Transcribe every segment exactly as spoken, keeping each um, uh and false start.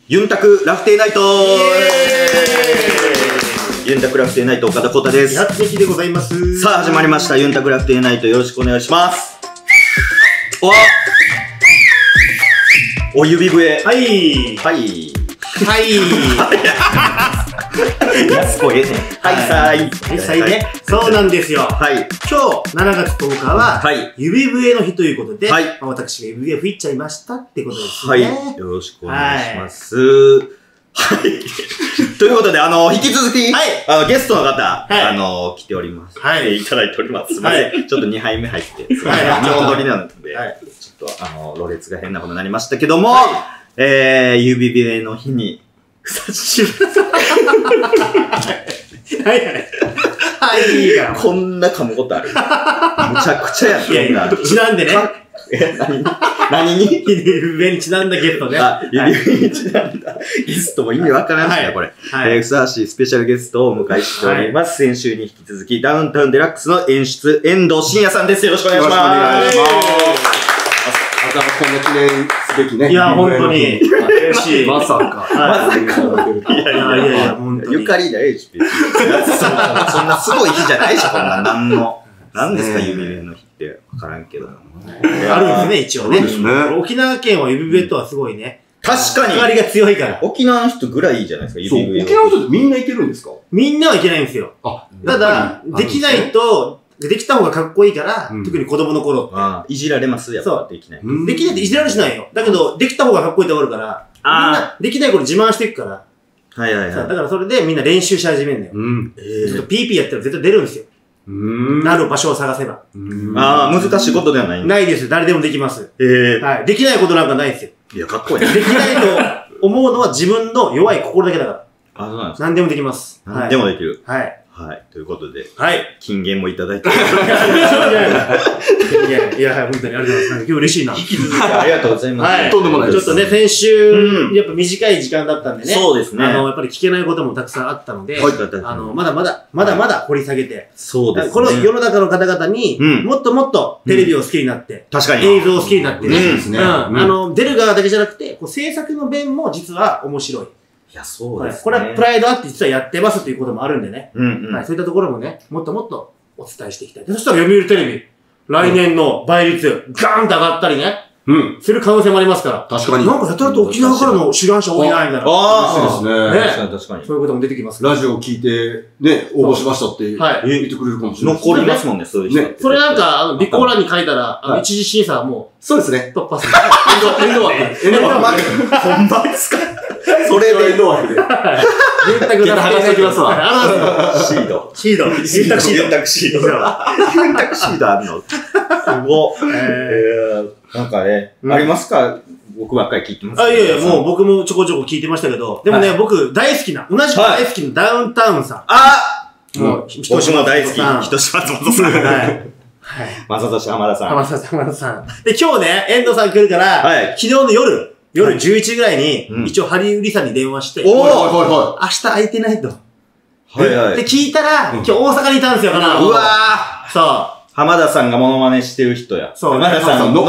ユンタクラフテーナイトユンタクラフテーナイト岡田浩太です。 やってきでございます。 さあ始まりましたユンタクラフテーナイト、よろしくお願いします。おお指笛。 はいはいはいやすこええねん。はいさいはいさいね。そうなんですよ。 はい今日しちがつとおかははい指笛の日ということで、 はいまあ私が指笛吹いちゃいましたってことですはね。 い、よろしくお願いします。はいということで、あの引き続き、 はいあのゲストの方、 はいあの来ております。 はいいただいております。すみません、ちょっとにはいめ入って、すみません、 はい日本撮りなので、 はいちょっとあのろれつが変なことになりましたけども、 はえー、指笛の日に久しぶり。 はいはいはいいいからこんな噛むことある？むちゃくちゃやん。 いやいやこんなちなんでね。 え、何に何に指笛にちなんだゲストね。 あ、指笛にちなんだゲストも意味わからんしね、これ。 はいえー、ふさわしいスペシャルゲストをお迎えしております。先週に引き続き、ダウンタウンデラックスの演出、遠藤真也さんです。よろしくお願いします。 よろしくお願いします。またこんな記念すべきね。 いや、本当に。嬉しい。 まさか。 まさか。いやいやいや、 本当に。 ゆかりだよ、別に。そんなすごい日じゃないし、こんな、なんの。なんですか、指笛の日って。わからんけど。 あるんですね、一応ね。 そうですね。 沖縄県は指笛とはすごいね。 確かに。 関わりが強いから。 沖縄の人ぐらいいいじゃないですか、 そう、 指笛。 沖縄の人ってみんないけるんですか？ みんなはいけないんですよ。 あ、 ただ、できないと、できた方がかっこいいから、特に子供の頃って。 ああ、いじられますやっぱできない。 できないっていじられしないよ。だけど、できた方がかっこいいと思うから、みんな、できない頃自慢していくから。 はいはいはい。 だからそれでみんな練習し始めるんだよ。 うん。 ちょっとピーピーやったら絶対出るんですよ。 うん。 なる場所を探せば。 ああ、難しいことではないんだ。 ないですよ。誰でもできます。 ええ。 はい。できないことなんかないですよ。 いや、かっこいい。 できないと思うのは自分の弱い心だけだから。 あ、そうなんですか。 何でもできます。 何でもできる。 はい。 はい。ということで、 はい。 金言もいただいて。 いやいや、いや、本当にありがとうございます。今日嬉しいな。 引き続きありがとうございます。 はい。 とんでもないです。 ちょっとね、先週、やっぱ短い時間だったんでね。 そうですね。 あの、やっぱり聞けないこともたくさんあったので、あの、まだまだ、まだまだ掘り下げて、 そうですね。 この世の中の方々に、もっともっとテレビを好きになって、 確かに。 映像を好きになってね。 嬉しいですね。 うん。あの、出る側だけじゃなくて、制作の面も実は面白い。 いや、そうですね。 これはプライドあって実はやってますということもあるんでね。 うんうん。 はい。そういったところもね、もっともっとお伝えしていきたい。そしたら読売テレビ、来年の倍率、ガーンと上がったりね。うん。する可能性もありますから。 確かに。 なんかやたらと沖縄からの志願者多いな、みたいな。 ああ、そうですね。 確かに確かに。 そういうことも出てきます。 ラジオを聞いて、ね、応募しましたって言ってくれるかもしれない。 残りますもんね、そういう人。ね。 それなんか、あの、備考欄に書いたら、あの、一次審査はもう、そうですね。 突破する。 エンドワーク。エンドワーク。 ほんまですか？それで。 エンドワークで。 ユンタク剥がしておきますわ。 シード。 シード。ユンタクシード。 ユンタクシード。ユンタクシードあるの。すご。えー、なんかね、ありますか？僕ばっかり聞いてます。 あ、いやいや、もう僕もちょこちょこ聞いてましたけど、でもね、僕大好きな、同じく大好きなダウンタウンさん。 あもう、 人島大好き。人島松本さん。 はい。 はい。正俊浜田さん。 浜田さん、浜田さん。で、今日ね、遠藤さん来るから、はい。昨日の夜、夜じゅういちじぐらいに、一応、ハリウリさんに電話して、 おーはいはいはい。 明日空いてないと。 はいはい。 で、聞いたら、今日大阪にいたんですよ、かな。 うわーそう。 浜田さんがモノマネしてる人や。 そう。 浜田さんの、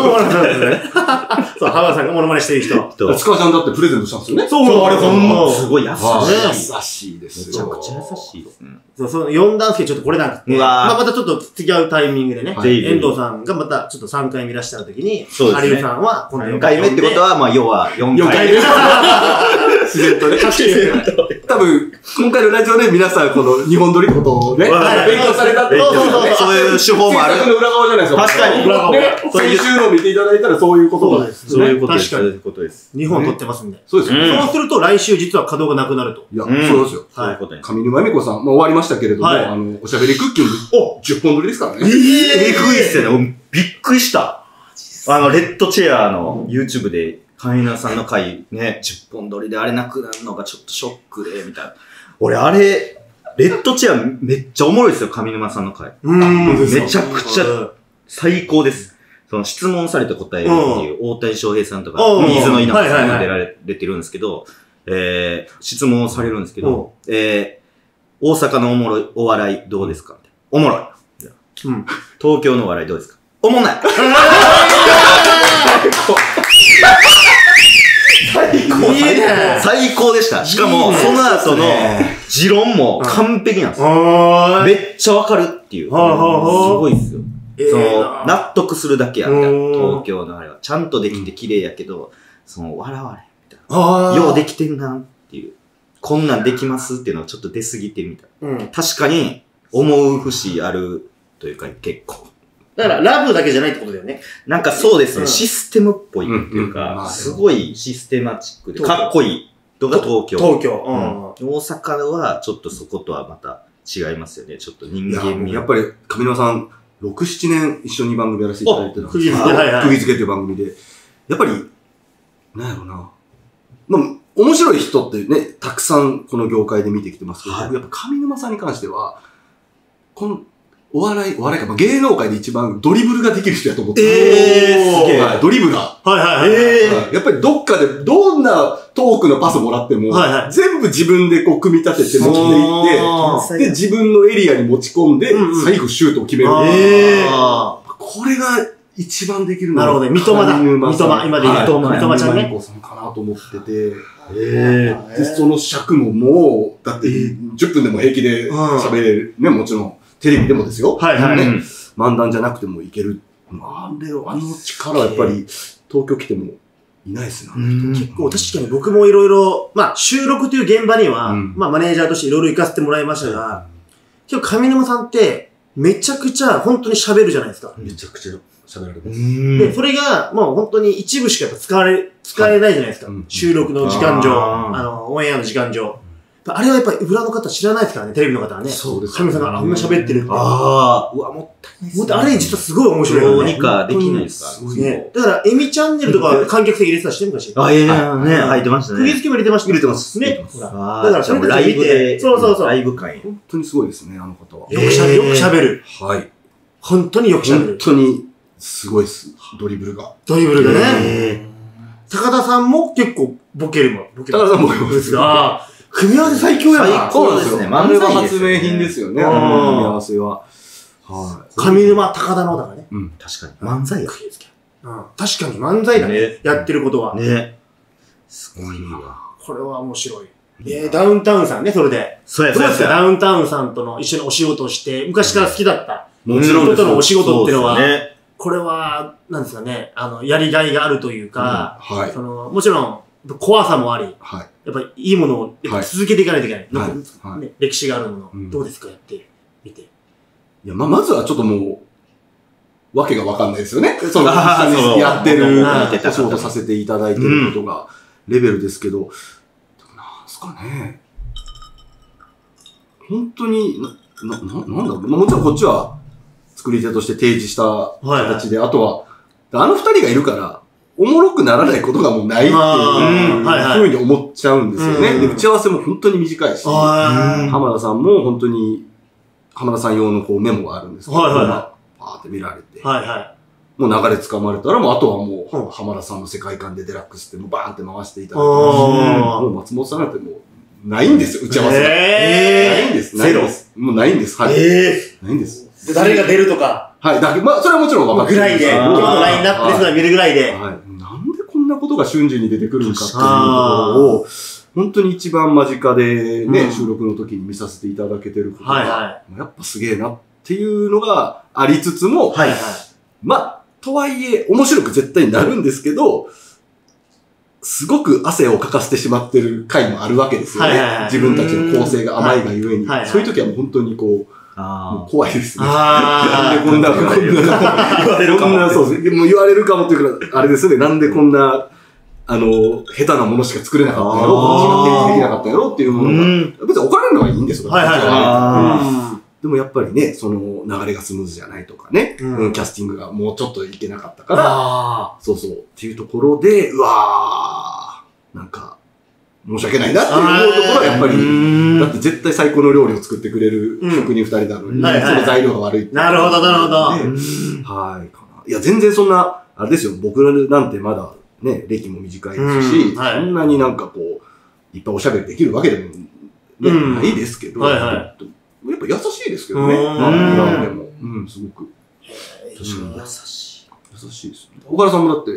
そう、浜田さんがモノマネしてる人。 つかちゃんだってプレゼントしたんですよね。 そう、あれほんま。 すごい優しい。 優しいですめちゃくちゃ優しいですね。 そう、そう、呼んだんですけど、ちょっとこれなくて。まあ、またちょっと違うタイミングでね。遠藤さんがまたちょっとさんかいめいらっしゃるときに、ハリウさんは、 このよんかいめってことは、まあ、要はよんかいめ。 自然とね。多分、今回のラジオで皆さん、この日本撮りのことをね、勉強されたって。 そういう手法もある。 制作の裏側じゃないですか。 確かに。 裏側。先週の見ていただいたらそういうことです。 そういうことです。そういうことです。 にほん撮ってますんで。 そうですよ。そうすると来週実は稼働がなくなると。 いや、そうですよ。 そういうことです。 上沼恵美子さん、もう終わりましたけれども、あの、おしゃべりクッキング、じゅっぽん撮りですからね。 ええ、えぐいっすよね。びっくりした。あの、レッドチェアの YouTube で、カイナさんの回ね、じゅっぽん撮りであれなくなるのがちょっとショックで、みたいな。俺、あれ、レッドチェアめっちゃおもろいですよ、上沼さんの回。 うん。 めちゃくちゃ最高です。その質問されて答えるっていう、大谷翔平さんとか、水野稲葉さんが出られてるんですけど、えー、質問をされるんですけど、えー、大阪のおもろい、お笑いどうですか？おもろい。うん。東京のお笑いどうですか？おもんない。 最高。 いいね。 最高でした。しかも、その後の持論も完璧なんですよ。めっちゃわかるっていう。すごいっすよ。その、納得するだけやった。東京のあれは。ちゃんとできて綺麗やけど、その、笑われ。みたいな。ようできてんなっていう。こんなんできますっていうのはちょっと出過ぎてみたい。確かに、思う節あるというか、結構。 だから、ラブだけじゃないってことだよね。 なんかそうですね、システムっぽいっていうか、すごいシステマチックで、かっこいいのが東京。 東京。 大阪はちょっとそことはまた違いますよね。ちょっと人間味。 やっぱり、上沼さん、ろく、ななねん一緒に番組やらせていただいてたんです釘付け、はいはい。 釘付けという番組で。やっぱり、なんやろな。まあ、面白い人ってね、たくさんこの業界で見てきてますけど、やっぱ上沼さんに関しては、この、お笑い、お笑いか、まあ、芸能界で一番ドリブルができる人やと思って。 えー、すげえ、 はい。ドリブラー。 はいはいはい。 えーはい、やっぱりどっかでどんなトークのパスもらっても、はいはい、全部自分でこう組み立てて持っていって、で、自分のエリアに持ち込んで、うんうん、最後シュートを決める。えー、これが一番できるのは。なるほどね。三笘だ。三笘、今で言うと。三笘ちゃんね。さんかなと思ってて。えー、で、その尺ももう、だってじゅっぷんでも平気で喋れる。ね、もちろん。テレビでもですよ。はいはい。ね、漫談じゃなくてもいける。あれ、あの力はやっぱり、東京来てもいないですね。 結構確かに僕もいろいろ、まあ収録という現場には、うん、まあマネージャーとしていろいろ行かせてもらいましたが、今日上沼さんってめちゃくちゃ本当に喋るじゃないですか。 めちゃくちゃ喋られます。 で、それがもう本当に一部しかやっぱ使われ、使えないじゃないですか。はい、収録の時間上、あ, あの、オンエアの時間上。あれはやっぱり裏の方知らないですからね、テレビの方はね。そうです。上沼さんがあんな喋ってるって。ああ、うわ、もったいないですね。もっとあれ実はすごい面白いよね。 どうにかできないですかね。だから、エミチャンネルとか観客席入れてたしてるかしら。 あ、いやいや、ね、入ってましたね。 釘付けも入れてました。 入れてます。 ね。 ほら。だからそれライブで、 そうそうそう。 ライブ会。 本当にすごいですね、あの方は。 よくしゃべる。よくしゃべる。 はい。 本当によくしゃべる。 本当にすごいです。ドリブルが。 ドリブルがね。高田さんも結構ボケるもん。 高田さんもボケるんですが。 組み合わせ最強やな。 最高ですね。漫才発明品ですよね。あの組み合わせは。 はい。上沼高田のだからね。 うん。確かに。漫才や。 うん。確かに漫才だね。やってることは。 ね。すごいわ。 これは面白い。えー、ダウンタウンさんね、それで。 そうや、 そうですか。ダウンタウンさんとの一緒にお仕事をして、昔から好きだった。 もちろん。 人とのお仕事っていうのは、これは、なんですかね、あの、やりがいがあるというか、はい。その、もちろん、怖さもあり、はい。やっぱりいいものをやっぱ続けていかないといけない。はいはいね、歴史があるもの、うん、どうですかやってみて。いや、まあ、まずはちょっともう、わけがわかんないですよね。その、やってる、お仕事させていただいてることが、レベルですけど、うん、なんすかね。本当に、な、な、なんだろう。まあ、もちろんこっちは、作り手として提示した形で、はいはい、あとは、あの二人がいるから、おもろくならないことがもうないっていうふうに思っちゃうんですよね。で、打ち合わせも本当に短いし、浜田さんも本当に、浜田さん用のこうメモがあるんですけど、はいはい、パーって見られて、はいはい、もう流れ掴まれたら、もうあとはもう、浜田さんの世界観でデラックスってもうバーンって回していただいてますし、もう松本さんなんてもう、ないんですよ、打ち合わせが。ないんです。ないんです。もうないんです。はい。ないんです。 で、誰が出るとか。 はい。だけまあ、それはもちろん分かってる。 ぐらいで。今日のラインナップですが見るぐらいで。はい。 なんでこんなことが瞬時に出てくるのかっていうところを、本当に一番間近でね、うん、収録の時に見させていただけてることが、はいはい、やっぱすげえなっていうのがありつつも、はいはい、まあ、とはいえ、面白く絶対になるんですけど、すごく汗をかかせてしまってる回もあるわけですよね。はいはいはい、自分たちの構成が甘いがゆえに。はいはいはい、そういう時はもう本当にこう、もう怖いですね。なんでこんな、こんな、言われるかも。そうです。もう言われるかもっていうか、あれですね、なんでこんな、あの、下手なものしか作れなかったんやろ、こっちが提示できなかったんやろっていうものが、別に怒られるのはいいんですよ。はいはいはい。でもやっぱりね、その流れがスムーズじゃないとかね、うん、キャスティングがもうちょっといけなかったから、そうそう、っていうところで、うわー、なんか、申し訳ないなって思うところはやっぱり、だって絶対最高の料理を作ってくれる職人二人なのに、うん、その材料が悪いって。 なるほど、なるほど。 はい、かな。いや、全然そんな、あれですよ、僕なんてまだね、歴も短いですし、うんはい、そんなになんかこう、いっぱいおしゃべりできるわけでも、ねうん、ないですけど、はいはい、やっぱ優しいですけどね、なんでも。うん、すごく。 確かに優しい。 優しいですね。岡田さんもだって、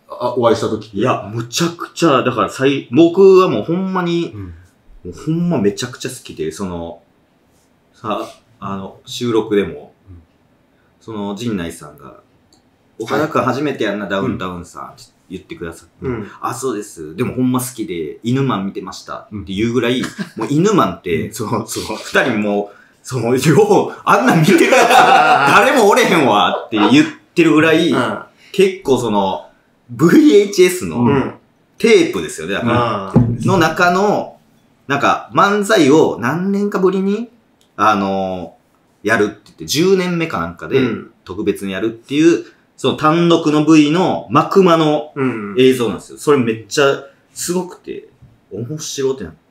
あ、お会いした時。 いや、むちゃくちゃ、だから最、僕はもうほんまに、うん、もうほんまめちゃくちゃ好きで、その、さ、あの、収録でも、うん、その、陣内さんが、岡田くん初めてやんな、ダウンタウンさんって言ってくださって、うん、あ、そうです。でもほんま好きで、犬マン見てましたっていうぐらい、もう犬マンって、その、その、二人も、その、よう、あんなん見てる誰もおれへんわって言ってるぐらい、うん、結構その、ブイエイチエス のテープですよね、だから。の中の、なんか漫才を何年かぶりに、あのー、やるって言って、じゅうねんめかなんかで特別にやるっていう、その単独の V の幕間の映像なんですよ。それめっちゃすごくて、面白ってなって、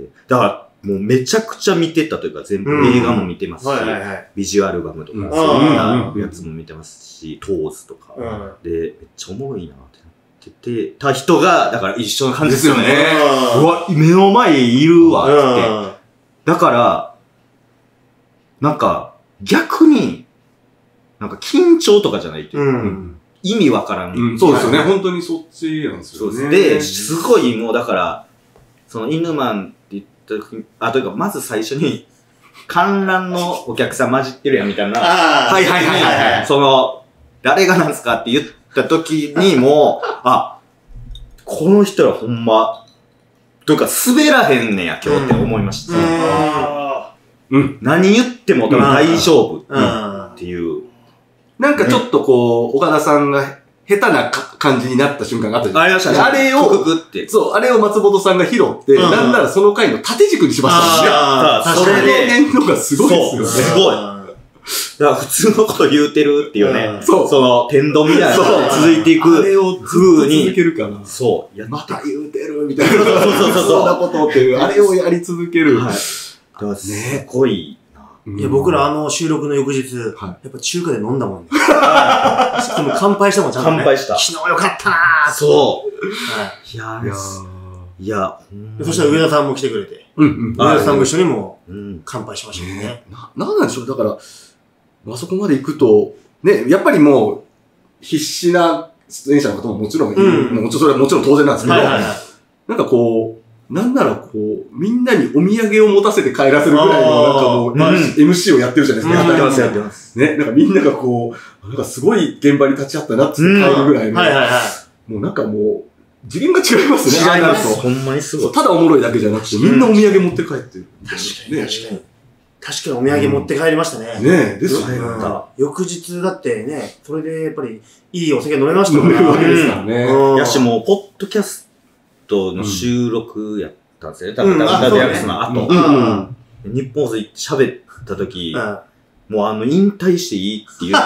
だからもうめちゃくちゃ見てたというか、全部映画も見てますし、ビジュアルバムとか、そういったやつも見てますし、トーズとか、で、めっちゃおもろいなってなってて、た人が、だから一緒の感じですよね。うわ、目の前にいるわって。だから、なんか、逆に、なんか緊張とかじゃないというか、うん、意味わからん、 うん。そうですよね。本当にそっちなんですよね。 で、すごいもうだから、その犬マンって言った時に、あ、というか、まず最初に、観覧のお客さん混じってるやんみたいな。 はいはいはいはい。 その、誰がなんすかって言った時にもう、あ、この人らほんま、というか滑らへんねや、今日って思いました。うん。うん、何言っても多分大丈夫っていう。 なんかちょっとこう、岡田さんが下手な感じになった瞬間があったじゃないですか。 ありましたね。 あれを、 クククって。 そう、あれを松本さんが拾って、うん、なんならその回の縦軸にしましたね。 ああ、それで。 そのがすごいですよね。 すごい。だから普通のこと言うてるっていうね。そう。その、天丼みたいなのが続いていく。 あれを風に。続けるかな。 そう。 また言うてるみたいな。そうそうそう。そんなことっていう、あれをやり続ける。はい。 すごい。 いや、僕らあの収録の翌日、はい、やっぱ中華で飲んだもんね。でも乾杯したもん、ちゃんと、ね。 乾杯した。 昨日よかったなーそう。はい。いやー、いやそしたら上田さんも来てくれて。うんうん。上田さんも一緒にも乾杯しましたよね。 な、なんなんでしょうだから、あそこまで行くと、ね、やっぱりもう、必死な出演者の方ももちろんいる。うん、もちろん、それはもちろん当然なんですけど、はいはいはい、なんかこう、なんならこう、みんなにお土産を持たせて帰らせるぐらいの、なんかもう、うん、エムシー をやってるじゃないですか。 やってます、やってます。 ね、なんかみんながこう、なんかすごい現場に立ち会ったなって帰るぐらいの、 はいはいはい。 もうなんかもう、次元が違いますね。 違います。ほんまにすごい。 ただおもろいだけじゃなくて、みんなお土産持って帰ってる。 確かに、確かに。確かにお土産持って帰りましたね。 ねえ、ですよね。 翌日だってね、それでやっぱりいいお酒飲めましたもんね。飲めるわけですからね。 やしもう、ポッドキャストの収録やったんですよね。多分、ダウンタウンデラックスの後。日本放送行って喋った時、もうあの、引退していいっていう。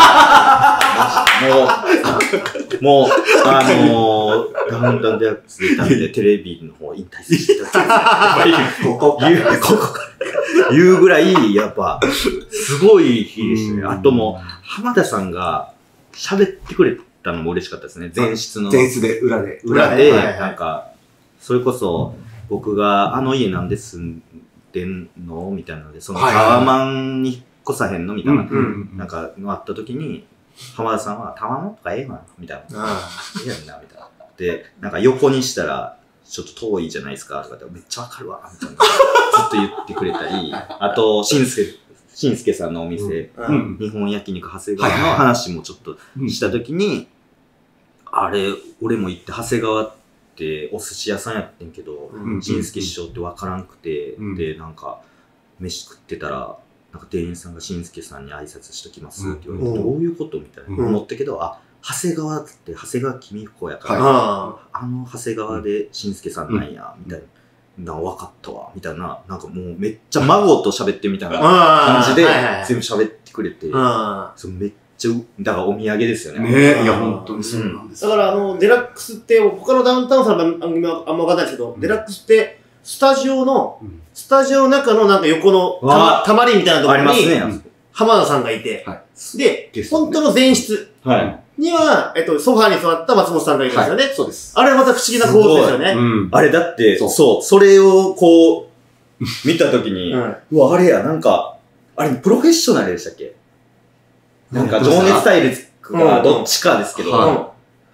もう、もう、あのー、ダウンタウンデラックスでいたんで、テレビの方引退していただきここから。ここから。言うぐらい、やっぱ、すごい日でしたね。あともう、浜田さんが喋ってくれたのも嬉しかったですね。前室の。 前室で、裏で。 裏で、なんか、それこそ、僕があの家なんで住んでんのみたいなので、そのタワマンに引っ越さへんのみたいな、なんか、のあった時に、浜田さんは、タワマンとかええわみたいな。ええやんな、みたいな。で、なんか横にしたら、ちょっと遠いじゃないですか、とかって、めっちゃわかるわ、みたいな。ずっと言ってくれたり、あと、しんすけ、しんすけさんのお店、うん、日本焼肉長谷川の話もちょっとした時に、あれ、俺も行って長谷川ってお寿司屋さんやってんけど、しんすけ師匠ってわからんくて、うん、で、なんか、飯食ってたら、なんか店員さんがしんすけさんに挨拶しときますって言われて、うん、どういうことみたいな思ったけど、あ、長谷川って長谷川公彦やから、はい、あの長谷川でしんすけさんなんや、みたいな、な分かったわ、みたいな、なんかもうめっちゃ孫と喋ってみたいな感じで全部喋ってくれて、そうめっちゃ、だからお土産ですよね。 ねえ、いや本当にそうなんです。 だからあの、デラックスって、他のダウンタウンさんの番組はあんま分かんないですけど、デラックスって、スタジオの、スタジオの中のなんか横のた、たまりみたいなところに、浜田さんがいて、で、本当の前室には、えっと、ソファーに座った松本さんがいるんですよね。 そうです。 あれはまた不思議な構図ですよね。 あれだって、そう、それをこう、見たときに、うわ、あれや、なんか、あれ、プロフェッショナルでしたっけなんか、情熱大陸がどっちかですけど、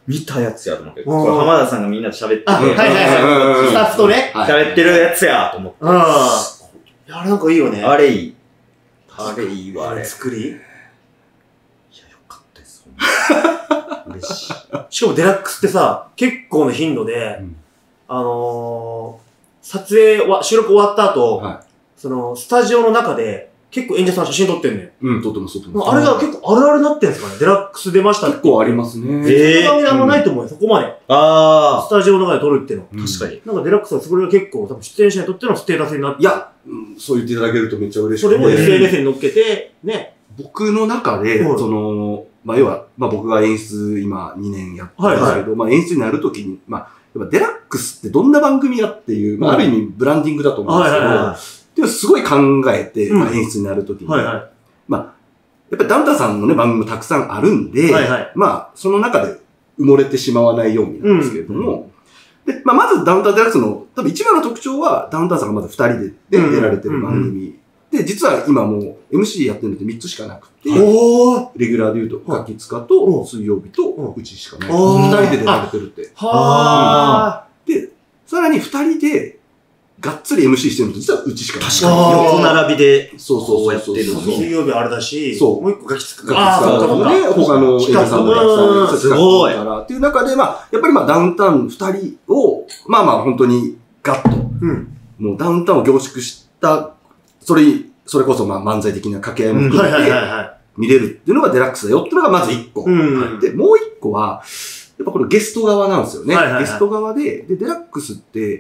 見たやつやと思って。これ浜田さんがみんなで喋ってて。 あ、はいはいはい。スタッフとね。 喋ってるやつやと思って。 うん。あれなんかいいよね。 あれいい。あれいいわ、あれ。 作りいや、よかったです。 嬉しい。しかもデラックスってさ、結構な頻度で、あのー、撮影は、収録終わった後、その、スタジオの中で、結構演者さん写真撮ってんねん。うん、撮ってます、撮ってます。 あれが結構あるあるなってんすかね。デラックス出ましたって。 結構ありますね。 ええー。あんまないと思うよ、そこまで。ああ。スタジオの中で撮るっていうの。 確かに。 なんかデラックスはそれが結構、多分出演者にとってのステータスになって。 いや、そう言っていただけるとめっちゃ嬉しい。 それも エスエヌエス に乗っけて、ね。 僕の中で、その、まあ、要は、まあ、僕が演出今にねんやってるんですけど、まあ、演出になるときに、まあ、やっぱデラックスってどんな番組やっていう、まあ、ある意味ブランディングだと思うんですけど、でもすごい考えて、まあ、演出になるときに、まあ、やっぱりダウンタウンさんのね、番組もたくさんあるんで、まあ、その中で埋もれてしまわないようになんですけれども、で、まあ、まずダウンタウンデラックスの、多分一番の特徴は、ダウンタウンさんがまず二人で出られてる番組。で、実は今もう エムシー やってるのってみっつしかなくて、レギュラーで言うと、ガキツカと水曜日とうちしかない。二人で出られてるって。はぁ。で、さらに二人で、がっつり エムシー してるのと実はうちしかない。 確かに。横並びで、 そうそうそう。 やってるの。 水曜日あれだし、 そう。 もう一個ガキツカ。 ガキツカとかね、他の演者さんもたくさん。 すごい。 からっていう中で、まあ、やっぱりまあダウンタウン二人を、まあまあ本当にガッと、もうダウンタウンを凝縮した、それ、それこそまあ漫才的な掛け合いも含めて、見れるっていうのがデラックスだよっていうのがまず一個。で、もう一個は、やっぱこれゲスト側なんですよね。ゲスト側で、で、デラックスって、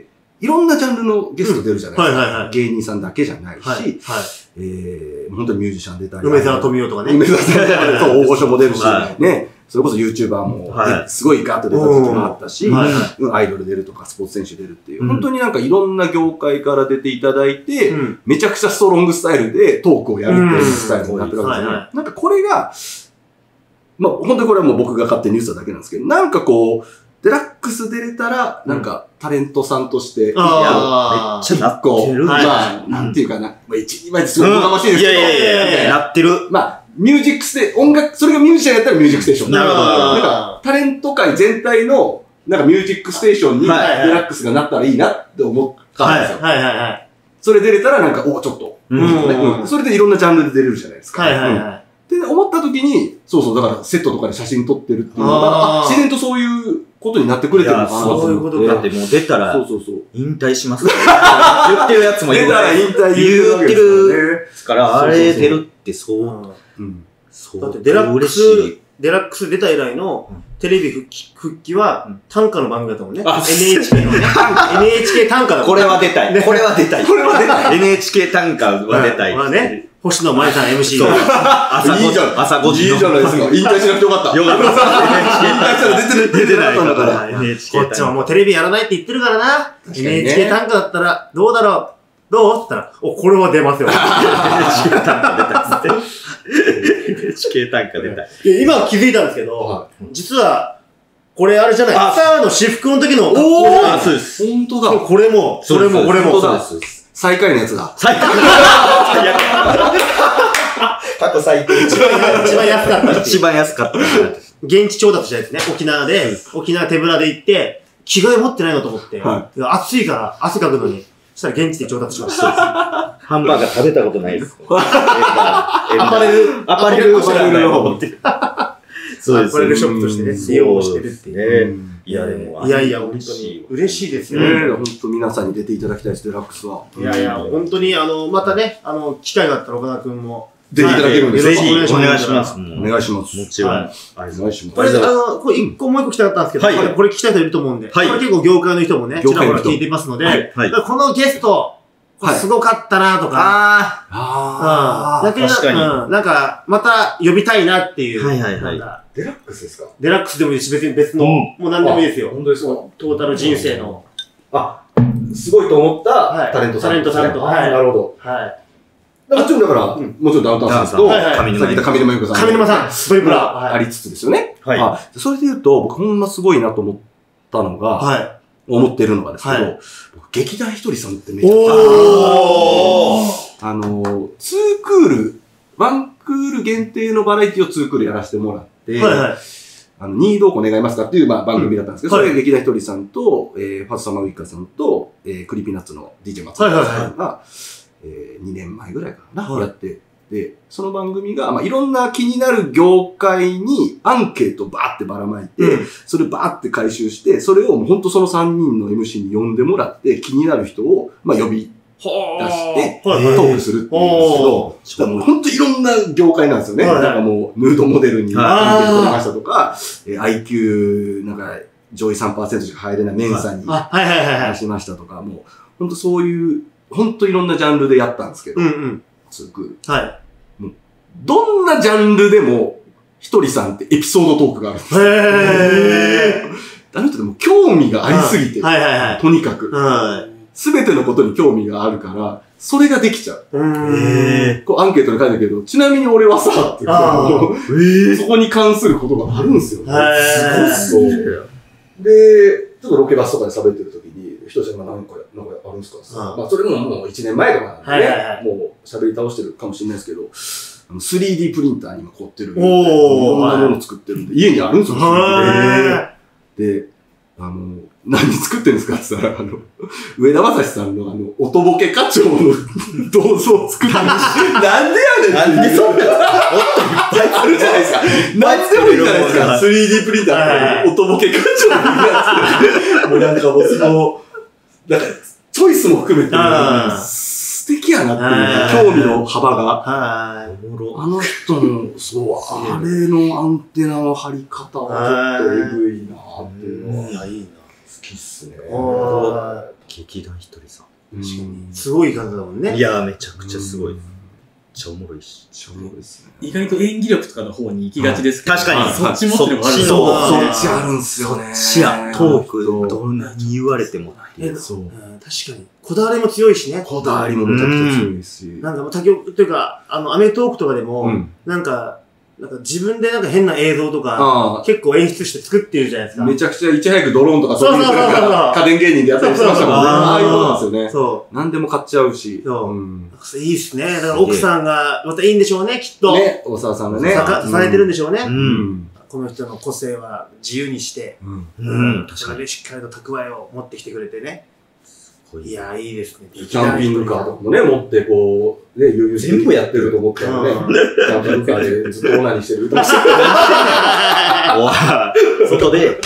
いろんなジャンルのゲスト出るじゃないですか。芸人さんだけじゃないし、えー、本当にミュージシャン出たり。 梅沢富美男とかね。 梅沢さんと大御所も出るし、ね。それこそ YouTuber も、すごいガッと出た時もあったし、アイドル出るとかスポーツ選手出るっていう、本当になんかいろんな業界から出ていただいて、めちゃくちゃストロングスタイルでトークをやるっていうスタイルをやってるわけですね。なんかこれが、まあ本当にこれはもう僕が勝手に言ってただけなんですけど、なんかこう、デラックス出れたら、なんか、タレントさんとして、いや、めっちゃなっこう、まあ、なんていうかな、まあ、一、今すごいおかましいですけど、いやいやいや、 なってる。 まあ、ミュージックステ音楽、それがミュージシャンやったらミュージックステーション。 なるほど。 なんか、タレント界全体の、なんかミュージックステーションに、デラックスがなったらいいなって思ったんですよ。 はいはいはい。 それ出れたら、なんか、おちょっと。それでいろんなジャンルで出れるじゃないですか。 はいはいはい。 で、思った時に、そうそう、だからセットとかで写真撮ってるっていうのが、自然とそういうことになってくれてるのかなと思って。 そういうことだってもう出たら、 そうそうそう。 引退しますから。言ってるやつもいる。 出たら引退言ってるから、あれ出るってそう。うん。 そう。だってデラックス、デラックス出た以来のテレビ復帰、復帰は短歌の番組だったもんね。エヌエイチケー のね。エヌエイチケー 短歌だもん。 これは出たい。これは出たい。 これは出たい。 エヌエイチケー 短歌は出たい。 まあね。星野真里さん エムシー で。 朝いいじゃん。朝ごじの。 いいじゃないですか。引退しなくてよかった。 よかった。 引退したら出てる、出てないんだから。 こっちももうテレビやらないって言ってるからな。エヌエイチケー 短歌だったら、どうだろうどうって言ったら、お、これは出ますよ。エヌエイチケー 短歌出たっつって。エヌエイチケー 短歌出た。今気づいたんですけど、実は、これあれじゃない。スターの私服の時の。 おーそうです。 本当だ。 これも、それも、これも。 そうです。最下位のやつだ。 最下位最悪。過去最低。 一番、一番安かった。 一番安かった。 現地調達したやつね。沖縄で、沖縄手ぶらで行って、着替え持ってないのと思って。はい、暑いから汗かくのに。そしたら現地で調達しました。 ハンバーガー食べたことないです。 アパレル、 アパレル、アパレルの方。 そうです。アパレルショップとしてね、利用してるっていう。 いや、でも、 いやいや、本当に嬉しいですよね。 本当皆さんに出ていただきたいです、デラックスは。 いやいや、本当に、あの、またね、あの、機会があったら岡田くんも。 出ていただけるんですぜひ、お願いします。 お願いします。 もちろん。お願いします。 これ、あの、これ一個もう一個聞きたかったんですけど、これ聞きたい人いると思うんで、これ結構業界の人もね、ちらほら聞いてますので、このゲスト、すごかったなとか、ああ、だけど、なんか、また呼びたいなっていう。 はいはいはい。 デラックスですか？ デラックスでもいいし、別に別の、もう何でもいいですよ。 本当ですか？ トータル人生の。 あ、すごいと思ったタレントさん。 タレントさんと。はい。 なるほど。 はい。 もちろんだから、もちろんダウンタウンさんと、さっき言った上沼恵美子さん。 上沼さん、ストリプラありつつですよね。 はい。 それで言うと、僕ほんますごいなと思ったのが、はい。思ってるのがですけど、劇団ひとりさんってめちゃくちゃ、あの、ツークール、ワンクール限定のバラエティをツークールやらせてもらって、はいはい、 あの、任意同行願いますかっていう、まあ、番組だったんですけど、それ劇団ひとりさんと、えー、ファーストサマーウイカさんと、えー、クリーピーナッツの ディージェー 松本さんが、えー、にねんまえぐらいかな、やって、で、その番組が、まあ、いろんな気になる業界にアンケートバーってばらまいて、うん、それバーって回収して、それをもう本当そのさんにんの エムシー に呼んでもらって、気になる人を、まあ、呼び出して、トークするっていうんですけど、本当いろんな業界なんですよね。なんかもう、ヌードモデルにアンケート取りましたとか、アイキュー、なんか、上位 さんパーセント しか入れないメンサに話しましたとか、もう、本当そういう、本当いろんなジャンルでやったんですけど、うんうん、すごく。はい。もうどんなジャンルでも、ひとりさんってエピソードトークがあるんですよ。へー。あの人でも興味がありすぎて、はいはいはい、とにかく。すべてのことに興味があるから、それができちゃう。へー。こうアンケートに書いたけど、ちなみに俺はさ、っていうそこに関することがあるんですよね。すごいそう。で、ちょっとロケバスとかで喋ってる時に、ひとりさんが何か、なんかあるんですか、うん、まあそれももういちねんまえとかなんでね、はいはいはい、もう喋り倒してるかもしれないですけど、あの スリーディー プリンターに今凝ってる。おー。いろんなもの作ってるんで、家にあるんですよ。で、で、あの、何作ってるんですかって言ったら、あの、上田正史さんのあの、音ボケ課長の銅像を作ってる。なんでやねんなんでそんな、もっといっぱいあるじゃないですか。何でもいいじゃないですか。スリーディー プリンターって音ボケ課長のやつ。もうなんかもうその、なんか、チョイスも含めて、素敵やなっていう、興味の幅が。あの人の、そう、あれのアンテナの張り方はちょっとエグいなっていうのは。いや、いいな。好きっすね。 劇団ひとりさん。 確かに。すごい方だもんね。 いや、めちゃくちゃすごい。めっちゃおもろいし。 めっちゃおもろいですね。 意外と演技力とかの方に行きがちですけど。 確かに。 そっちもってのもある。 そう、そっちあるんすよね。 視野、トーク、どんなに言われても。 そう。確かに。こだわりも強いしね。 こだわりもめちゃくちゃ強いし。 なんか、他局というか、あの、アメトークとかでも、なんか、なんか自分でなんか変な映像とか、結構演出して作ってるじゃないですか。 めちゃくちゃいち早くドローンとかそういう家電芸人でやったりしてましたもんね。ああいうことなんですよね。そう。何でも買っちゃうし。そう。いいっすね。だから奥さんがまたいいんでしょうね、きっと。 ね、大沢さんがね。 されてるんでしょうね。うん。この人の個性は自由にして、うん。確かに。しっかりと蓄えを持ってきてくれてね。いや、いいですね。 キャンピングカーとかもね、持ってこう、ね、余裕全部やってると思ったらね、キャンピングカーでずっとオナニーしてるとか。 外で。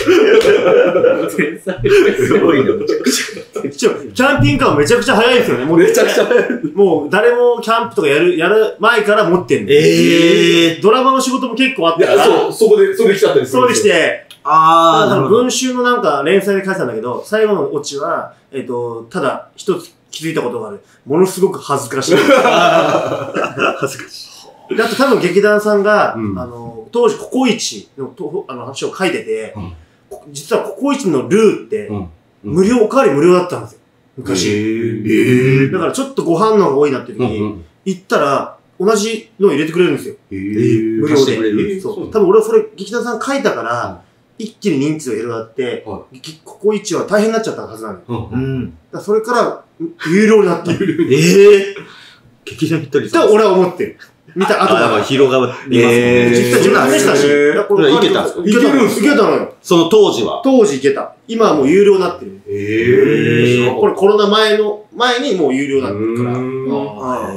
すごいな、めちゃくちゃ。 キャンピングカーめちゃくちゃ早いですよね。もうめちゃくちゃ早い。 もう誰もキャンプとかやる、やる前から持ってんの。ええ。ドラマの仕事も結構あったから。 そう、そこで、それ来ちゃったりする。 そうでして、ああ、文集のなんか連載で書いてたんだけど、最後のオチは、えっと、ただ一つ気づいたことがある。ものすごく恥ずかしい。恥ずかしい。で、あと多分劇団さんが、うん、あの、当時ココイチのとあの話を書いてて、うん、実はココイチのルーって、うん、無料、おかわり無料だったんですよ。昔。えー、だからちょっとご飯の方が多いなって時に、うんうん、行ったら、同じのを入れてくれるんですよ。えー、無料で。えー、そう。多分俺はそれ劇団さん書いたから、一気に認知が広がって、はい、ココイチは大変になっちゃったはずなの。うん。だそれから、有料になった。ええー。 劇団ひとりさん。 と俺は思ってる。見た後だから。 広がりますもんね。 実際自分試したし。 いけたんですか？ いけたんです。いけたのよ。 その当時は当時いけた。今はもう有料になってる。ええー。これコロナ前の、前にもう有料になってるから。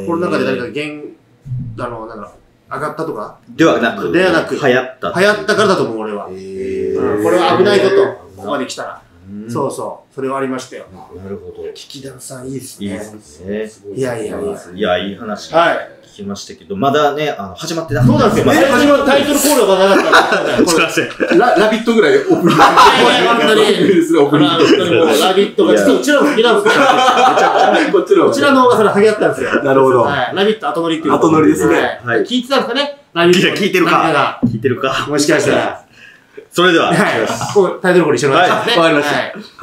コロナ禍で誰か現、あの、なんか、上がったとかではなく、 ではなく、 流行った。 流行ったからだと思う、俺は。えー、これは危ないぞと、ここまで来たら。そうそう、それはありましたよ。 なるほど。 劇団さんいいですね。 いいですね。 いやいやいや。 いや、いい話聞きましたけど、まだね、あの、始まってなかった。 そうなんですよ。始まるタイトルコールがなかった。 すいません。 ラビットぐらいオープニング。いやいや、本当に。 ラビットが、ちょっとうちらの好きなんですよ。こちら。こちらの方がそれ、はげ合ったんですよ。 なるほど。 ラビット後乗りっていう。 後乗りですね。 聞いてたんですかねラビット。 聞いてるか。聞いてるか。 もしかしたら。 それでは、 タイトルコール一緒になっちゃうね。 わかりました。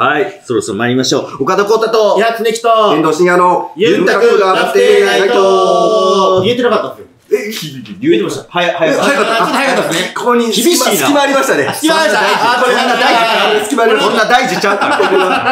はい。そろそろ参りましょう。岡田光太と、 やつねきと、 遠藤深夜の、 ユンタクラフテーナイト。言えてなかったんですよ。 え、 言えてました。 早、早かった。 早かった。 ちょっと早かったですね。 ここに、 厳しいな隙間ありましたね。 隙間ありました。あ、これなんか大事。 隙間ありました。 こんな大事ちゃうから。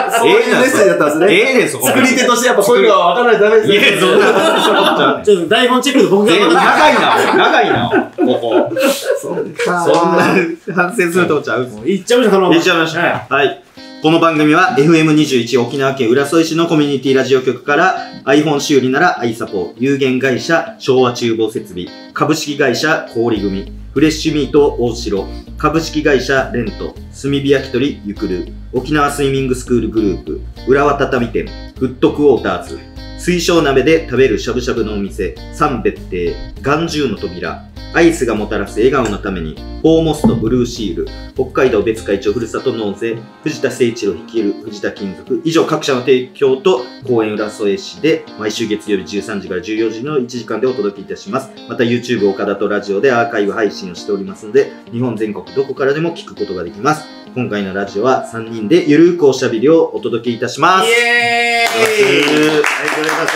そういうメッセージだったんですね。 ええねん、そこ。 作り手としてやっぱそういうのは分からないとダメですね。 いや、そんな。 ちょっと台本チェックで僕が。 長いな、長いな、ここ。 そんそんな反省するとこちゃう。 いっちゃいました、そのまま。 いっちゃいました。はい。この番組は エフエムにじゅういち 沖縄県浦添市のコミュニティラジオ局から iPhone 修理なら iSapo、有限会社昭和厨房設備、株式会社氷組、フレッシュミート大城、株式会社レント、炭火焼き鳥ゆくる、沖縄スイミングスクールグループ、浦和畳店、フットクォーターズ、水晶鍋で食べるしゃぶしゃぶのお店、三別邸、眼中の扉、アイスがもたらす笑顔のために、フォーモストブルーシール、北海道別海町ふるさと納税、藤田誠一郎率いる藤田金属、以上各社の提供と、公園浦添市で毎週月曜日じゅうさんじからじゅうよじのいちじかんでお届けいたします。また YouTube 岡田とラジオでアーカイブ配信をしておりますので、日本全国どこからでも聞くことができます。今回のラジオはさんにんでゆるーくおしゃべりをお届けいたします。 イエーイありがとうございます。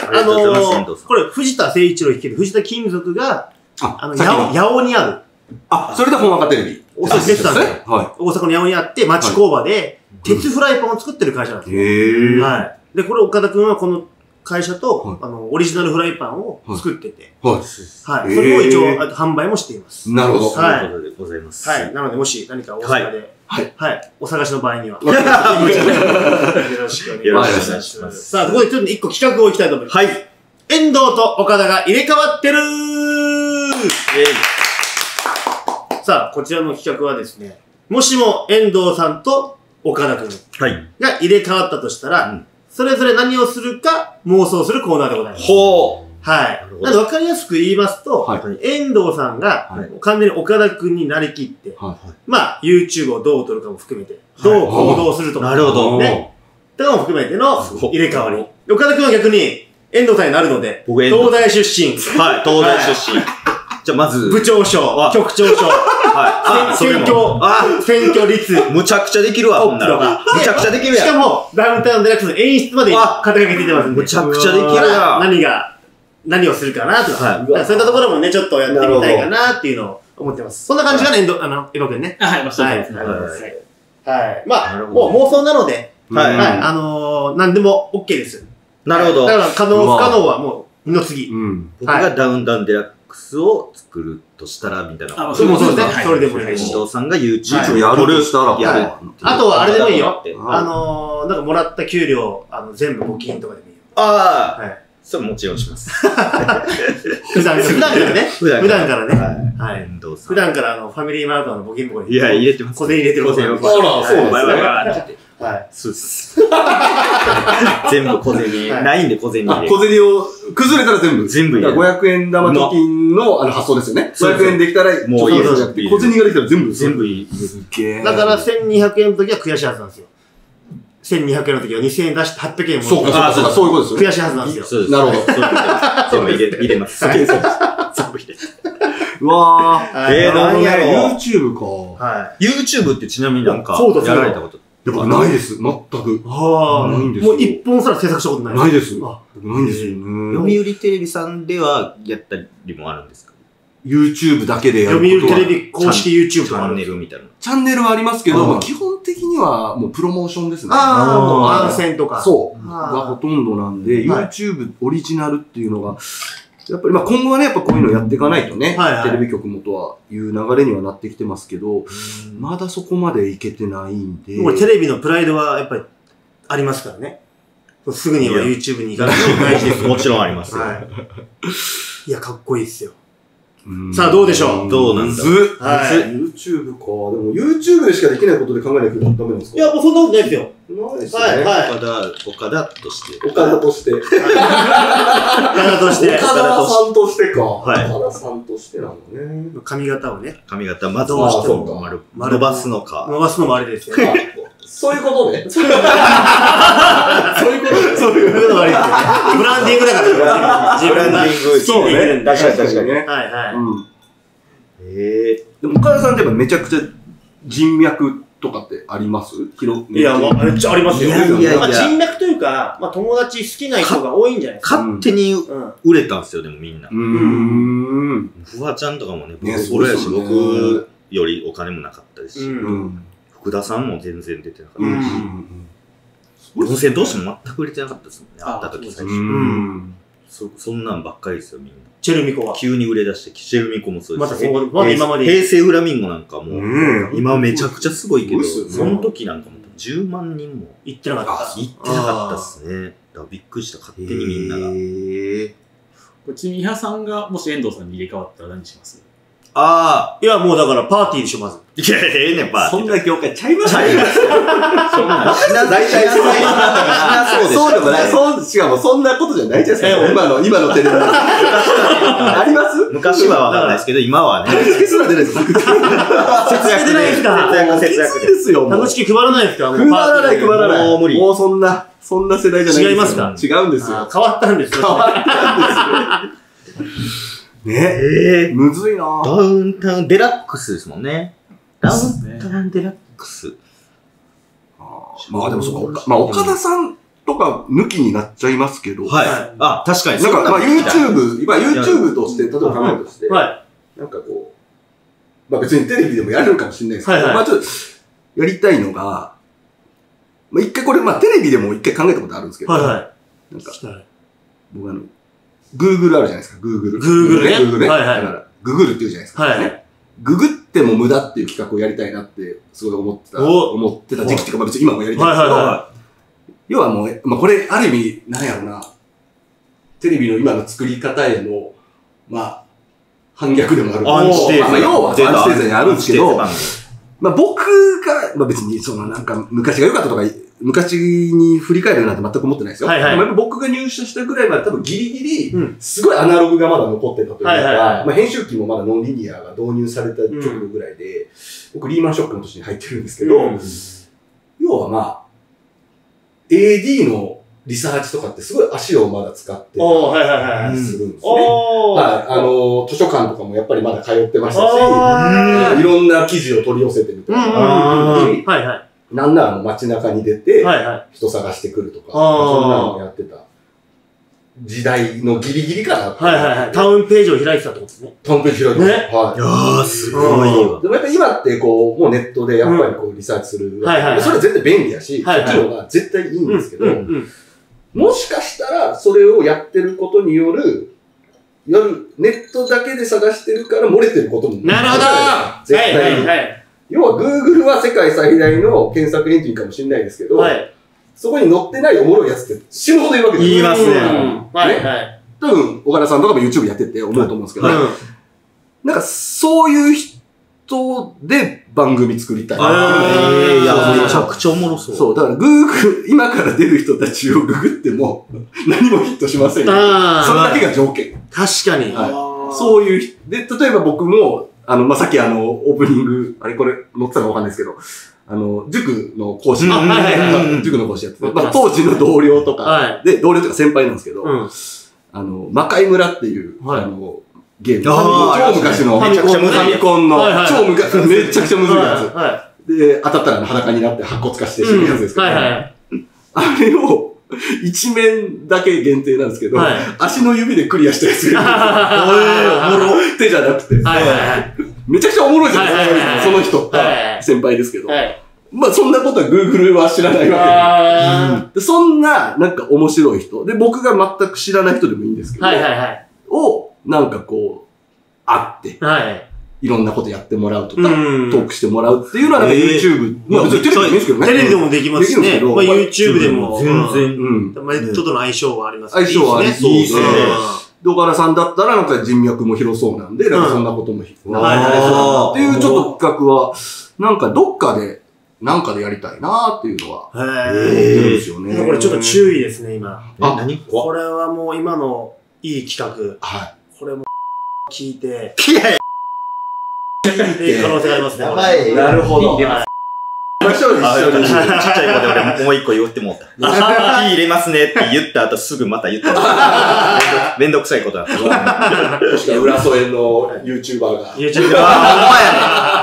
あのー、これ藤田誠一郎率いる藤田金属が、 あ、 あの、八尾にある。 あ、それで本赤テレビ。 大阪出てたんですよ。 はい。 大阪の八尾にあって、町工場で、鉄フライパンを作ってる会社なんですよ。 へー。 はい。で、これ岡田くんはこの会社と、あの、オリジナルフライパンを作ってて。 はい。 はい。それを一応、販売もしています。 なるほど。 はい。 ということでございます。 はい。なので、もし何か大阪で、 はい。 はい。お探しの場合には。よろしくお願いします。さあ、ここでちょっと一個企画をいきたいと思います。 はい。 遠藤と岡田が入れ替わってるさあ、こちらの企画はですね、もしも遠藤さんと岡田くんが入れ替わったとしたら、はい、それぞれ何をするか妄想するコーナーでございます。 ほう。 はい。なので分かりやすく言いますと、はい、遠藤さんが完全に岡田くんになりきって、はい、まあ、YouTube をどう撮るかも含めて、どう行動するとか、 なるほど。 ね。とかも含めての入れ替わり。岡田くんは逆に遠藤さんになるので、 僕東大出身。 はい、東大出身。じゃあまず。 部長賞、局長賞。はい。選挙、選挙率。 むちゃくちゃできるわ、ほんなら。むちゃくちゃできるやん。 しかも、ダウンタウンデラックスの演出まで肩掛けていてますんで。 むちゃくちゃできるやん。 何が、何をするかなとか。そういったところもね、ちょっとやってみたいかなっていうのを思ってます。そんな感じがね、あの、エロくんね。 はい、まあ、 はい。はい。まあ、もう妄想なので、はい。あの、何でも OK です。 なるほど。 だから、可能、不可能はもう、二の次。 僕がダウンタウンデラックスを作るとしたら、みたいな。 あ、そうですね。それでもいいし。 遠藤さんが YouTube やるとしたら、 やる。あとはあれでもいいよ。あの、なんかもらった給料、あの、全部募金とかでもいいよ。 ああ。はい。それもちろんします。 普段、普段からね。普段からね。はい。普段からあの、ファミリーマートの募金箱に。 いや、入れてます。 小銭入れてる。小銭入れてます。あら、そうですね。はい。 そうです。全部小銭。ないんで小銭入れ。 小銭を、崩れたら全部。 全部入れる。 ごひゃくえん玉貯金のあの発想ですよね。ごひゃくえんできたら、もういいです。小銭ができたら全部。 全部いい。 すげえ。 だからせんにひゃくえんの時は悔しいはずなんですよ。せんにひゃくえんの時はにせんえん出してはっぴゃくえんも。 そうか、そうか、そういうことですよ。 悔しいはずなんですよ。 そうです。 なるほど。 全部入れ、入れます。全部入れ。 うわぁ。 えー、なんやろ。 YouTube か。 はい。 YouTube ってちなみになんか、やられたこと。 いや、僕ないです。全く。 はあ。 ないんですもう一本すら制作したことない。 ないです。ないんですよね。 読売テレビさんではやったりもあるんですか？ YouTube だけでやることは。 読売テレビ公式 YouTube チャンネルみたいな。 チャンネルはありますけど、基本的にはもうプロモーションですね。 ああ、もう番宣とか。 そう。がほとんどなんで、YouTube オリジナルっていうのが、やっぱりまあ今後はね、やっぱこういうのやっていかないとね、テレビ局もとはいう流れにはなってきてますけど、まだそこまでいけてないんで。 これテレビのプライドはやっぱりありますからね。すぐには YouTube に行かないと大事ですよ。 もちろんありますよ。 はい。いや、かっこいいっすよ。さあ、どうでしょう？ どうなんだろう。はい。YouTube か。でも YouTube でしかできないことで考えないとダメなんですか？ いや、もうそんなことないですよ。 ないですね。 はい、はい。 岡田、岡田として。 岡田として。岡田として。 岡田さんとしてか。 はい。 岡田さんとしてなのね。 髪型をね。 髪型、まずはそうか。伸ばすのか。 伸ばすのもあれですよ。 そういうことね。そういうことそういうこともありですよね。ブランディングだから。 ブランディング。 そうね。確かに確かにね。 はいはい。 うん。ええ。でも岡田さんってやっぱめちゃくちゃ人脈とかってあります？広いや、まあ、めっちゃありますよ。 いやいやいやまあ、人脈というか、まあ、友達好きな人が多いんじゃないですか。 勝手にうん。 売れたんですよ、でもみんな。 うーん。 フワちゃんとかもね、僕ねこれやし、 そうですよね僕よりお金もなかったですし、 うんうん。 福田さんも全然出てなかった。 うん。 四千頭身も全く売れてなかったですもんね、 あ会った時最う初。 ん。 そそんなんばっかりですよ、みんな。 チェルミコは。 急に売れ出して、キシェルミコもそうですし。 またそう、まだ今まで。 平成フラミンゴなんかも、 うん今めちゃくちゃすごいけど、 すごいっすそよねの時なんかもじゅうまんにんも行ってなかった。 行ってなかったっすね。だからびっくりした、勝手にみんなが。 へーこれちなみに、伊波さんがもし遠藤さんに入れ替わったら何します？ あいや、もうだからパーティーでしょ、まず。 あ、いや、ええねん、パーティー。 そんな業界ちゃいますちゃいますよ。そんな、しな、 大体そうしなそうでしょそうでもない。そう、しかもそんなことじゃないじゃないですか。今の、今のテレビ。あります昔はわかんないですけど、今はね。 タクチケすら出ないです。タクチケ。 節約出ないですか節約、節約きついですよ、もう。 タクチケ配らないですかもう配らない、配らない。 もう無理もうそんな、そんな世代じゃない違いますか違うんですよ。 あー変わったんですよ。 変わったんですよ。ねええむずいなダウンタウンデラックスですもんね。ダウンタウンデラックス。 まあでもそうか、まあ岡田さんとか抜きになっちゃいますけど。 はいはい。 あ、確かに。 なんかまあそんなの聞きたい YouTube、まあ YouTube として、例えば考えるとして、 はい。 なんかこう、まあ別にテレビでもやれるかもしれないですけど、 はいはいまあちょっと、やりたいのが、まあ一回これ、まあテレビでも一回考えたことあるんですけど、 はいはい。 なんか、 はい僕あの、Google あるじゃないですか、Google。 Google ね Google ね。 はいはいだから、ググるって言うじゃないですか。 はいね。ググっても無駄っていう企画をやりたいなって、すごい思ってた、 お思ってた時期っていうか、まあ別に今もやりたいんですけど、 はいはいは要はもう、まあこれ、ある意味、なんやろな、テレビの今の作り方への、まあ、反逆でもある。 アンチテーゼ。 まあ、まあ要はアンチテーゼにあるんですけど、 アンチテーゼまあ僕が、まあ別にそのなんか昔が良かったとか、昔に振り返るなんて全く思ってないですよ。 はいはいでもやっぱ僕が入社したぐらいまで多分ギリギリ、 うんすごいアナログがまだ残ってたというか、 はいはいはいまあ編集機もまだノンリニアが導入された直後ぐらいで、僕リーマンショックの年に入ってるんですけど、 うん要はまあ、エーディー のリサーチとかってすごい足をまだ使っておー、はいはいはい。 たりするんですね。 おー。 はい。あの、図書館とかもやっぱりまだ通ってましたし、 あーいろんな記事を取り寄せてみたいうんうんうんな。 うん。はいはい。 なんなら街中に出て、 はいはい。 人探してくるとか、 あーそんなのをやってた時代のギリギリかな。 はいはいはい。タウンページを開いてたってことですね。 タウンページ開いてます。 ねはいやー、すごいわ。 でもやっぱり今ってこう、もうネットでやっぱりこうリサーチする。 はいはいはいそれは絶対便利だし、 はいはいそっちの方が絶対いいんですけど、 うんうんもしかしたらそれをやってることによる、夜、ネットだけで探してるから漏れてることもなるほどあるじゃないですか絶対に。 はいはいはい。 要は Google は世界最大の検索エンジンかもしれないですけど、 はい。 そこに載ってないおもろいやつって死ぬほどいるわけですよ。 言いますねうんはいはい。 多分、岡田さんとかも YouTube やってて思うと思うんですけど、 うんなんかそういう人で番組作りたいなっていうのがええいや、 そうめちゃくちゃおもろそう。 そう、だから Google、今から出る人たちをググっても何もヒットしませんよ。 あーそれだけが条件。 確かに。 はいそういう人、で、例えば僕も、あの、まあ、さっきあの、オープニング、あれこれ載ってたかわかんないですけど、あの、塾の講師、 あはいはいはい塾の講師やってて、 載ってますまあ、当時の同僚とか、 はで、同僚とか先輩なんですけど、 うん。 あの、魔界村っていう、 はいあの、ゲーム。 あー超昔の、 ファミコンファミコンの、 はいはい超昔、めちゃくちゃむずいやはつ。で、当たったら裸になって白骨化して死ぬやつですけど、 はいはい。 あれを、一面だけ限定なんですけど、 はい足の指でクリアしたやつがいるんですよ。おもろ手じゃなくて。 はいはいはい。 めちゃくちゃおもろいじゃないですか、 はいはいはいその人って、 はい先輩ですけど。 はい。 まあそんなことは Google は知らないわあけで。でそんな、なんか面白い人。で、僕が全く知らない人でもいいんですけーど、 はいはいはい。 を、なんかこう、会って、 はい。 いろんなことやってもらうとか、 うんトークしてもらうっていうのはなんかえー YouTube、まあ別にテレビでもいいんですけどね。 テレビでもできますしね。 できるんですけどまあ YouTube でも。 全然。 うん。 まあちょっとの相性はあります相性はありそういいですねで、岡田さんだったらなんか人脈も広そうなんで、なんかそんなことも、 うんなんかやれそうだなっていうちょっと企画は、なんかどっかで、なんかでやりたいなっていうのは、 へ思ってーるんですよね。 これちょっと注意ですね、今。 え、何これはもう今のいい企画。 はこれも聞いて、 いやいや、 聞いて可能性がありますね。 やばいい。なるほど。 はいましょう、一あ、ちっ緒に。 ちゃい子で俺もう一個言ってもうた。火入れますねって言った後すぐまた言ってた。めんどくさいことなんですよ。 もしくは浦添の YouTuber が。 YouTube あ、ほんまやね。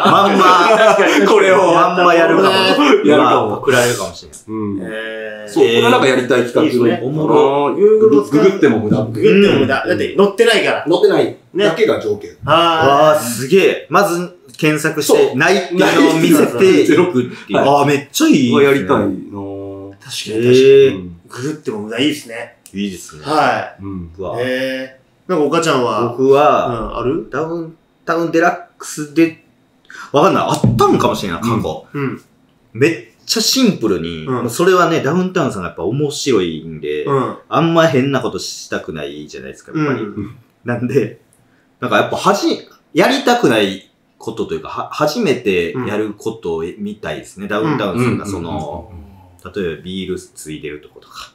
まんま、 これを。 まんまやるかも。 やるかも。 送られるかもしれない。 うん。 えー、 そう、これなんかやりたい企画で。 おもろ。 ググっても無駄。 ググっても無駄。だって乗ってないから。 載ってないだけが条件。 ああ、すげえ。まず、検索して、ないっていうのを見せて、いくっていう。ああ、めっちゃいい。 やりたいな確かに確かに。ググっても無駄いいですね。 いいですね。 はい。 うん。 えー、なんか岡ちゃんは僕は、 あるダウンタウンデラックスで、わかんない。あったんかもしれない、過去。 うん。 めっちゃシンプルに、それはね、ダウンタウンさんがやっぱ面白いんで、あんま変なことしたくないじゃないですか、やっぱり。なんで、なんかやっぱはじ、やりたくないことというか、は、初めてやることを見たいですね。ダウンタウンさんがその、例えばビールついでるとことか。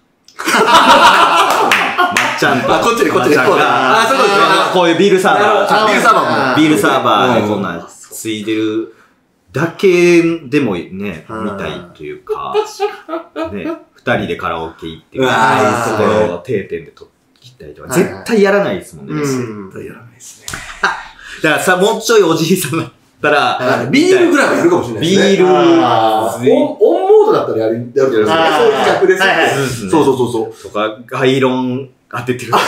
まっちゃんと。 あ、こっちでこっちで。 あ、そうですね。こういうビールサーバー。 ビールサーバーも。 ビールサーバーでこんなついでるだけでもね、見たいというか、ね、二人でカラオケ行って、そこを定点で撮りたりとか、絶対やらないですもんね。絶対やらないですね。 だからさ、もうちょいおじいさんだったら、 ビールぐらいはやるかもしれないですね。 ビール、 オンモードだったらやる、やるじゃないですか。そういう企画ですね。そうそうそうそう。 とか、アイロン当ててる。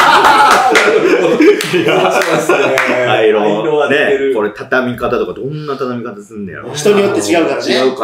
アイロン当ててる。これ畳み方とかどんな畳み方すんねやろ。 人によって違うからね。 違うから、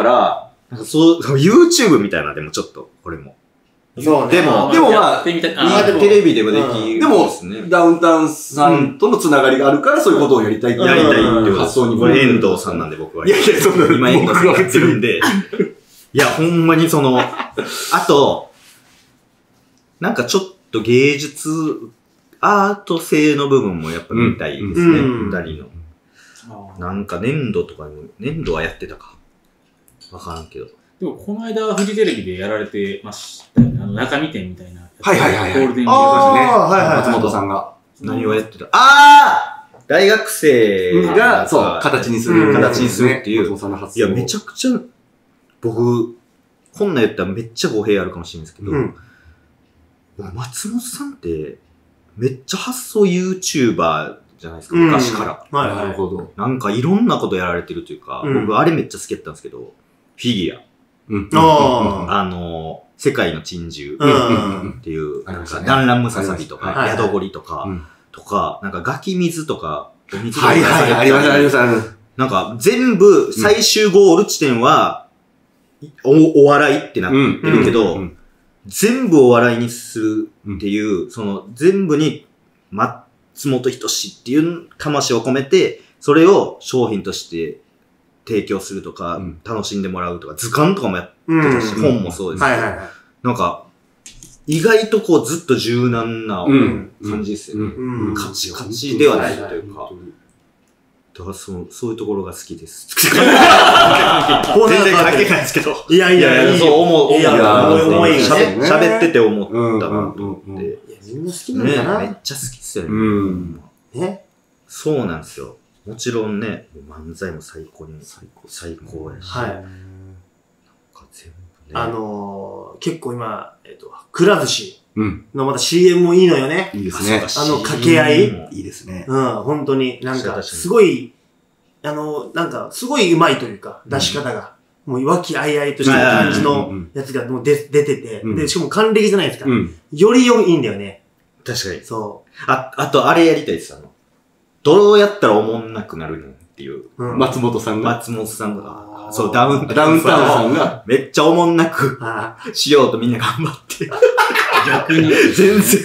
そう、YouTube みたいなでもちょっと、これも。 そうね。 でも、 でもまあ、 テレビでもできる。 でも、ダウンタウンさんとのつながりがあるからそういうことをやりたいってやりたいっていう発想にも。 これ遠藤さんなんで僕は。 いやいや、そんな今遠藤さんがやってるんで。いや、ほんまにその、あと、なんかちょっと芸術、アート性の部分もやっぱ見たいですね、二人の。なんか粘土とかにも、粘土はやってたか。わからんけど。 でも、この間、フジテレビでやられてましたよね。あの、中見店みたいな。 はいはいはい。 ゴールデンウィークですね。 松本さんが。 何をやってたああ大学生が、そう、形にする。 形にするっていう。いや、めちゃくちゃ、僕、こんなん言ったらめっちゃ語弊あるかもしれないですけど、松本さんって、めっちゃ発想 YouTuber じゃないですか、昔から。 なるほど。 なんかいろんなことやられてるというか、僕あれめっちゃ好きだったんですけど、フィギュア。あの、世界の珍獣っていう、なんか、ダンランムササビとか、ヤドゴリとか、とか、なんか、ガキ水とか、お水とか。 はいはい、ありました、ありました。 なんか、全部、最終ゴール地点は、お、お笑いってなってるけど、全部お笑いにするっていう、その、全部に、松本人志っていう魂を込めて、それを商品として、提供するとか、うん、楽しんでもらうとか、図鑑とかもやってたし、うん、本もそうですけど、なんか、意外とこうずっと柔軟な感じですよね。うん、カチカチではないというか。だからそう、そういうところが好きです。全然関係ないですけど。 いやいやいや、 そう思う、 いや、思いがね。 喋ってて思ったなと思って。 いや、みんな好きなんだな。 めっちゃ好きっすよね。ね。そうなんですよ。もちろんね、漫才も最高に最高、最高やし。はい。なんか全部ね。 あのー、結構今、えっと、くら寿司のまた シーエム もいいのよね。 いいですね。 あの、掛け合い。 いいですね。 うん、本当に。なんか、すごい、あの、なんか、すごい上手いというか、出し方が。もう、和気あいあいとした感じのやつがもう出てて、で、しかも還暦じゃないですか。より良いんだよね。 確かに。 そう。 あ、あと、あれやりたいです、あの。どうやったら思んなくなるのっていう。 松本さんが。 松本さんが。そう、ダウンタウンさんが。 めっちゃ思んなくしようとみんな頑張って。逆に。全然。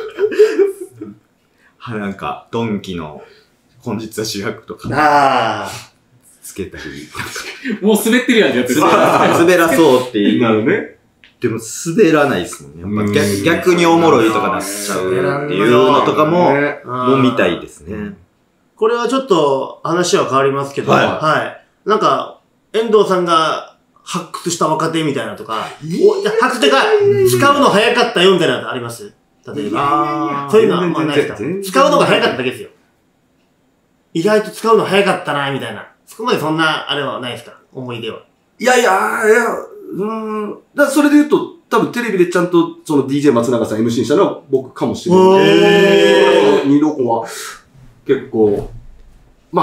は、なんか、ドンキの本日は主役とか。ああ。つけたり。 もう滑ってるやんってやつ。 滑らそうっていう。 なるね。 でも滑らないですもんね。やっぱ逆、逆におもろいとかなっちゃうっていうのとかも、もう見たいですね。 これはちょっと話は変わりますけど、はい。はい。なんか、遠藤さんが発掘した若手みたいなとか、発掘が使うの早かったよみたいなのあります例えば。そういうのはあんまないですか使うのが早かっただけですよ。意外と使うの早かったな、みたいな。そこまでそんな、あれはないですか思い出は。 いやいや、いや、うーん。だそれで言うと、多分テレビでちゃんとその ディージェー 松永さん エムシー にしたのは僕かもしれない。えー。ニロコは結構、まあ、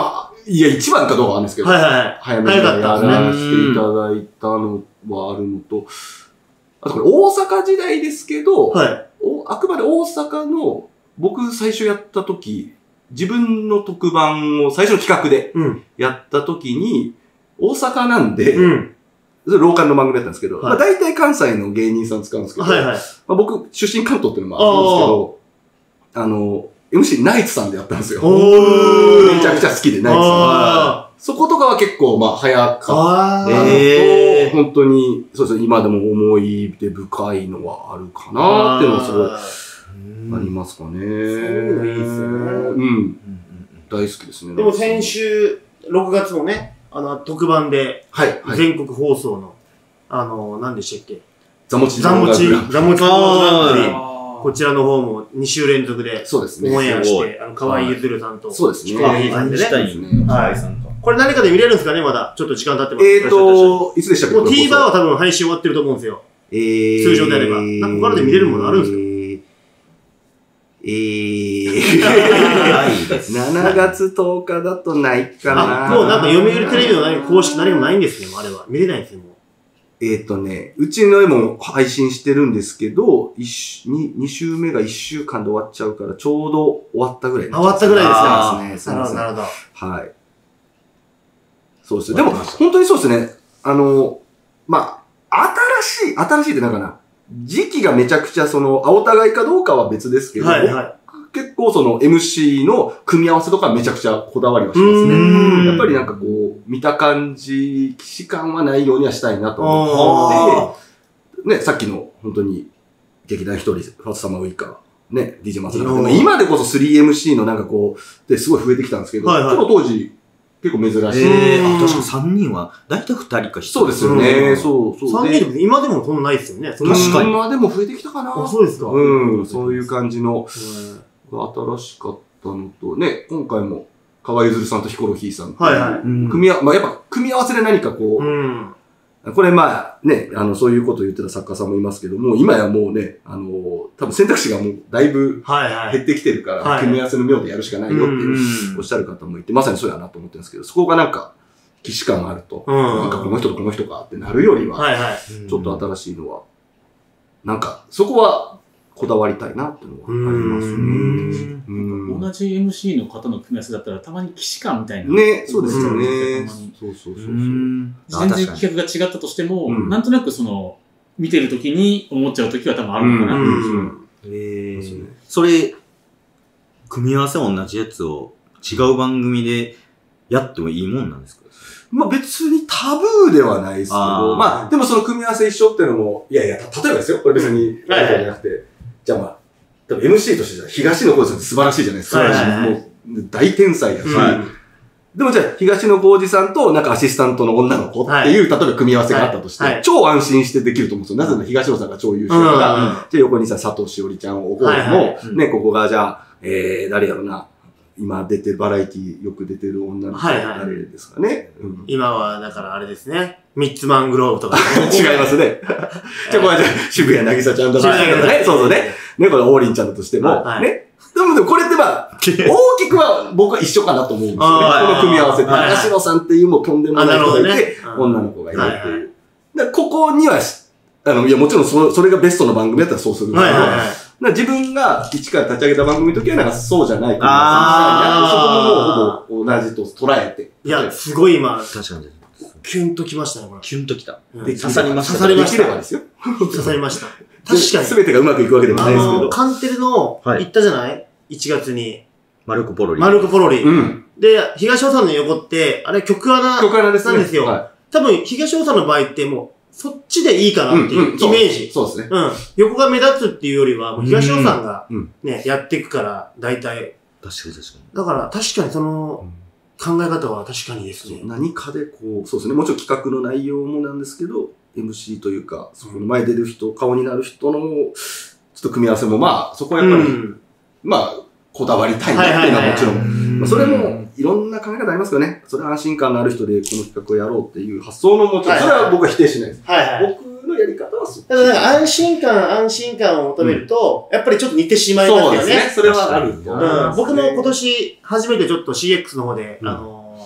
いや、一番かどうかわかんないですけど、 はいはい。 早めにやらせていただいたのはあるのと、あとこれ大阪時代ですけど、 はい、 あくまで大阪の、僕最初やった時、自分の特番を最初の企画でやった時に、大阪なんで、うん、ローカルの番組だったんですけど、はい、まあ大体関西の芸人さん使うんですけど、はいはい、まあ、僕出身関東っていうのもあるんですけど、あの、エムシー ナイツさんでやったんですよ。めちゃくちゃ好きで、ナイツさん。そことかは結構、まあ、早かったのと、えー、本当に、そうですね、今でも思い出深いのはあるかなっていうのはすごいありますかね。そういうのいいですよね。うん。大好きですね。 でも先週、ろくがつのね、あの、特番で、全国放送の、あの、何でしたっけ？ ザモチザモチ、ザモチグランプリ。こちらの方もに週連続でオンエアして、あの、河合ゆずるさんと、 そうですね。 河合さんでね。はい。これ何かで見れるんですかねまだ。ちょっと時間経ってます。 えーと、いつでしたっけ？ もう TVer は多分配信終わってると思うんですよ。えー。通常であれば。なんか他で見れるものあるんですか？ えー。ないです。しちがつとおかだとないかな。 あ、もうなんか読売テレビの何公式何もないんですね、あれは。見れないんですよ、もう。 えっとね、うちの絵も配信してるんですけど、に週目がいっしゅうかんで終わっちゃうから、ちょうど終わったぐらいになっちゃう。 終わったぐらいですね。 なるほど、 なるほど。 はい。そうですね。でも、本当にそうですね。あの、まあ、新しい、新しいってなんかな、時期がめちゃくちゃその、お互いかどうかは別ですけど、はいはい、結構その エムシー の組み合わせとかめちゃくちゃこだわりはしますね。やっぱりなんかこう、見た感じ、既視感はないようにはしたいなと思って、ね、さっきの本当に劇団一人、ファーストサマーウイカー、ね、ディージェー 松永。今でこそ スリーエムシー のなんかこう、ですごい増えてきたんですけど、はいはい、この当時結構珍しい。 えー、あ、確かさんにんは、だいたいふたりかひとり。 そうですよね。そう、そう。 さんにんで今でもそんなないですよね。 確かに。今でも増えてきたかな。 あ、そうですか。 うん、そういう感じの。新しかったのと、ね、今回も、河合ゆずるさんとヒコロヒーさんと、はいはい、組み合わ、まあ、やっぱ、組み合わせで何かこう、うん、これまあ、ね、あの、そういうことを言ってた作家さんもいますけども、今やもうね、あの、多分選択肢がもうだいぶ減ってきてるから、はいはい、組み合わせの妙でやるしかないよっていう、おっしゃる方もいて、まさにそうやなと思ってるんですけど、そこがなんか、既視感があると、うん、なんかこの人とこの人かってなるよりは、はいはい、ちょっと新しいのは、なんか、そこは、こだわりたいなっていうのはありますね。 同じ エムシー の方の組み合わせだったらたまに既視感みたいな。 ね、そうですよね。そうそうそう。 全然企画が違ったとしても、なんとなくその、見てるときに思っちゃうときは多分あるのかなっていう。 それ、組み合わせ同じやつを違う番組でやってもいいもんなんですか？ まあ別にタブーではないですけど、まあでもその組み合わせ一緒っていうのも、いやいや、例えばですよ、これ別に、じゃなくて、じゃあまあ、多分 エムシー として東野幸治さんって素晴らしいじゃないですか。もう大天才だし、でもじゃあ東野幸治さんとなんかアシスタントの女の子っていう、例えば組み合わせがあったとして、超安心してできると思うんですよ。なぜなら東野さんが超優秀だから、じゃあ横にさ、佐藤しおりちゃんを置こうも、ね、ここがじゃあ、えー、誰やろな。今出てる、バラエティよく出てる女の子誰ですかね。 今は、だからあれですね。ミッツマングローブとか。 違いますね。じゃあ、これじゃ渋谷なぎさちゃんとかね。そうそうね。ね、これ、王林ちゃんだとしても。ね。でも、これってまあ、大きくは僕は一緒かなと思うんですよね。この組み合わせって。東野さんっていうもうとんでもない人がいて、女の子がいるっていう。だからここには、あの、いや、もちろんそ、それがベストの番組だったらそうするんですけど、自分が一から立ち上げた番組の時はなんかそうじゃないかな。そこももうほぼ同じと捉えて。 いや、すごい今、 確かに。 キュンときましたね、これ。 キュンときた。 で、刺さりました。刺さりました。ですよ。刺さりました。確かに。 すべてがうまくいくわけでもないですけど。 カンテレの、行ったじゃない ?いち 月に。 マルコポロリ。 マルコポロリ。で、東尾さんの横って、あれ曲穴なんですよ。多分、東尾さんの場合ってもう、そっちでいいかなっていうイメージ。 そうですね。 うん。横が目立つっていうよりは、もう東尾さんがね、やっていくから、大体。 確かに確かに。 だから、確かにその、考え方は確かにですね。 何かでこう、そうですね。もちろん企画の内容もなんですけど、エムシー というか、そこの前出る人、顔になる人の、ちょっと組み合わせも、まあ、そこはやっぱり、まあ、こだわりたいなっていうのはもちろん。それも、いろんな考え方ありますよね。それは安心感のある人でこの企画をやろうっていう発想のもちろん、それは僕は否定しないです。はいはい、僕のやり方はそう。 ただ安心感、安心感を求めると、うん、やっぱりちょっと似てしまいますよね。そうですね。 それはある。 うん、僕も今年初めてちょっと シーエックス の方で、うん、あの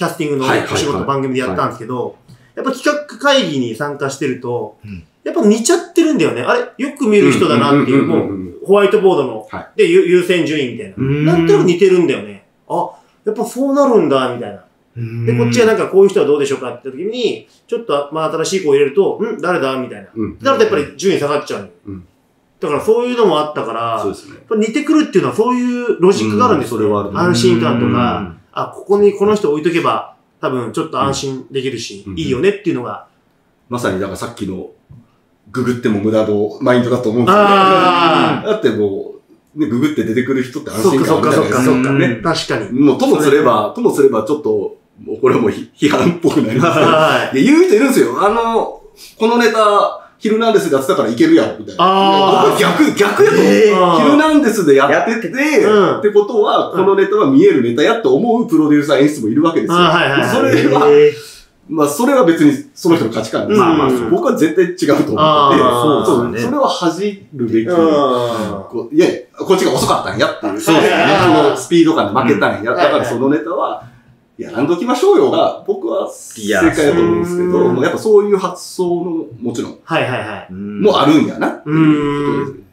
キャスティングのお仕事番組でやったんですけど、やっぱ企画会議に参加してると、やっぱ似ちゃってるんだよね。あれよく見る人だなっていう、もう、ホワイトボードの、で、優先順位みたいな。なんとなく似てるんだよね。あ、やっぱそうなるんだ、みたいな。で、こっちはなんかこういう人はどうでしょうかって言った時に、ちょっと、まあ新しい子を入れると、ん誰だみたいな。だからやっぱり順位下がっちゃう。だからそういうのもあったから、似てくるっていうのはそういうロジックがあるんですよ。安心感とか、あ、ここにこの人置いとけば、多分ちょっと安心できるし、いいよねっていうのが。 まさにだからさっきの、ググっても無駄のマインドだと思うんですよね。だってもう、ね、ググって出てくる人って安心感あるじゃないですか。 そっか、ね。確かに。 もうともすれば、ともすればちょっと、もうこれはもう批判っぽくなりますけど。言う人いるんですよ。あの、このネタ、ヒルナンデスでやってたからいけるやん、みたいな。僕逆、逆やと。ヒルナンデスでやってて、ってことは、このネタは見えるネタやと思うプロデューサー演出もいるわけですよ。それは、まあ、それは別にその人の価値観です。まあまあ、僕は絶対違うと思ってて、そう、それは恥じるべき。いや、こっちが遅かったんやっていう。そうですね。そのスピード感で負けたんや。だからそのネタは、やらんときましょうよが、僕は正解だと思うんですけど、やっぱそういう発想の、もちろん、はいはいはい。もあるんやなっていうことです。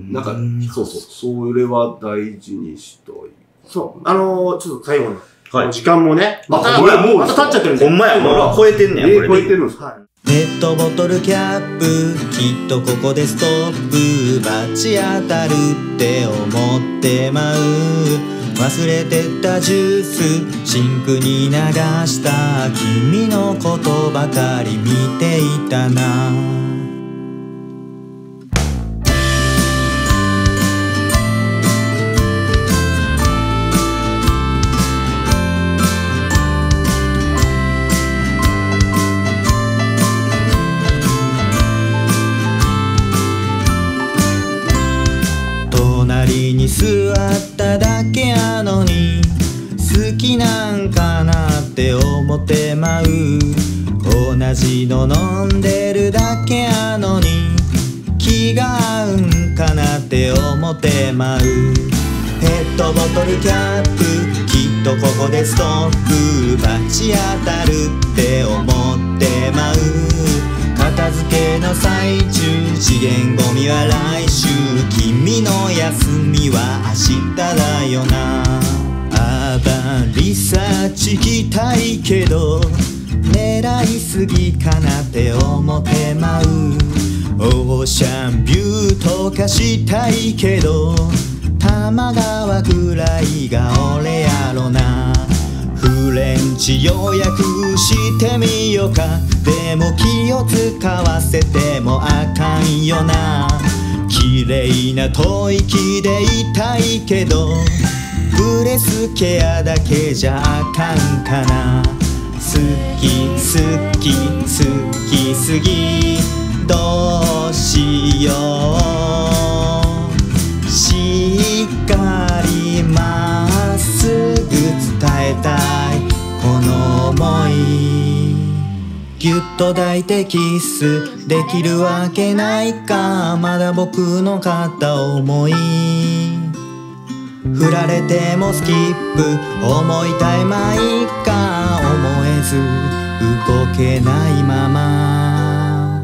なんか、そうそう、それは大事にしたい。 そう。あの、ちょっと最後の。はい。時間もね。また、もう、また経っちゃってるんで。ほんまや、もう超えてんねや、 これ。超えてるんですか。 ペットボトルキャップ、きっとここでストップ。バチ当たるって思ってまう。忘れてったジュース、シンクに流した。君のことばかり見ていたな。隣に座っただけやのに好きなんかなって思ってまう。同じの飲んでるだけやのに気が合うんかなって思ってまう。ペットボトルキャップ、きっとここでストップ。バチ当たるって思ってまう。片付けの最中、資源ゴミは来週。君の休みは明日だよな。あばリサーチ聞きたいけど狙いすぎかなって思ってまう。オーシャンビューとかしたいけど玉川くらいが俺やろな。フレンチ予約してみよか。でも気を使わせてもあかんよな。綺麗な吐息でいたいけどブレスケアだけじゃあかんかな。好き好き好きすぎどうしよう。しっかりまっすぐ伝えたいこの想い。ぎゅっと抱いてキスできるわけないか。まだ僕の片思い。振られてもスキップ思いたいまいっか。思えず動けないまま。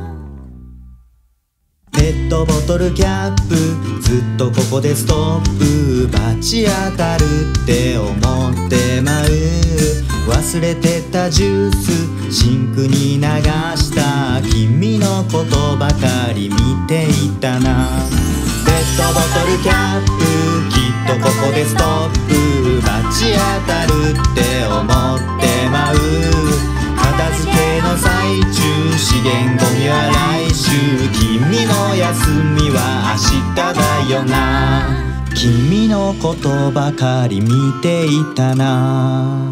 ペットボトルキャップ、ずっとここでストップ。バチ当たるって思ってまう。忘れてたジュース、シンクに流した。君のことばかり見ていたな。ペットボトルキャップ、きっとここでストップ。バチ当たるって思ってまう。片付けの最中、資源ゴミは来週。君の休みは明日だよな。君のことばかり見ていたな。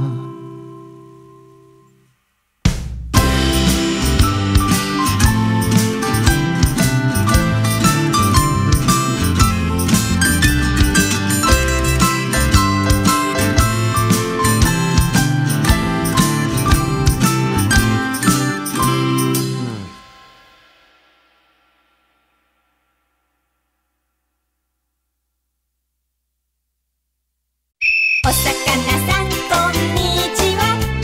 お魚さんこんにちは。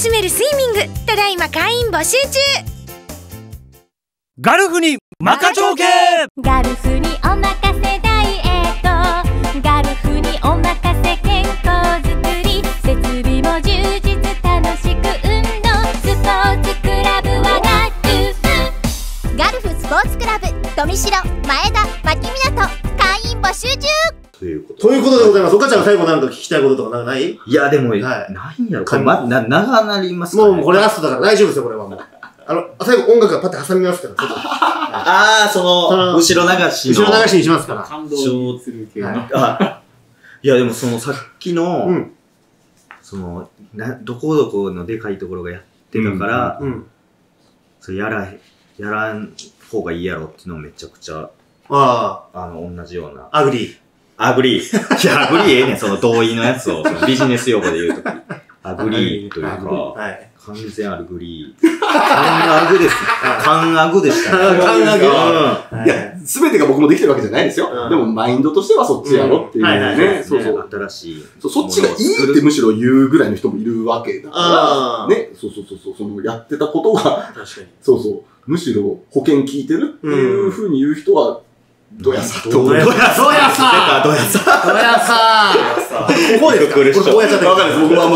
しめるスイミング、ただいま会員募集中。 ガルフにマカ長系。 ガルフにおまかせダイエット、ガルフにおまかせ健康づくり、設備も充実、楽しく運動、スポーツクラブはガルフ。ガルフスポーツクラブ富城、前田、牧港、会員募集中。 ということということでございます。お母ちゃんが最後なんか聞きたいこととかなんかない？いやでも、はい、ないんやろ。これま、な、長なりますかね。 もうこれラストだから大丈夫ですよ、これはもう。あの、最後音楽がパッて挟みますから、ちょっと。 ああ、その、後ろ流しの。 後ろ流しにしますから。 感動する系の。 いやでもそのさっきの、その、な、どこどこのでかいところがやってたから、それやら、やらん方がいいやろっていうのをめちゃくちゃ、ああ、あの、同じような。 アグリー。 アグリー。いや、アグリーええねん、その同意のやつを、そのビジネス用語で言うとき。アグリーというか、はい、完全アグリー。カンアグです。カンアグでしたね。 カンアグ。いや、すべてが僕もできてるわけじゃないですよ。でも、マインドとしてはそっちやろっていうね。 そうそう。新しい。 そっちがいいってむしろ言うぐらいの人もいるわけだから、ね。そうそうそう。その、やってたことが、確かに。そうそう。むしろ保険効いてるっていうふうに言う人は、どやさと。 どやさどやさどやさどやさここですか？これどやさってわかんないです。僕はもう。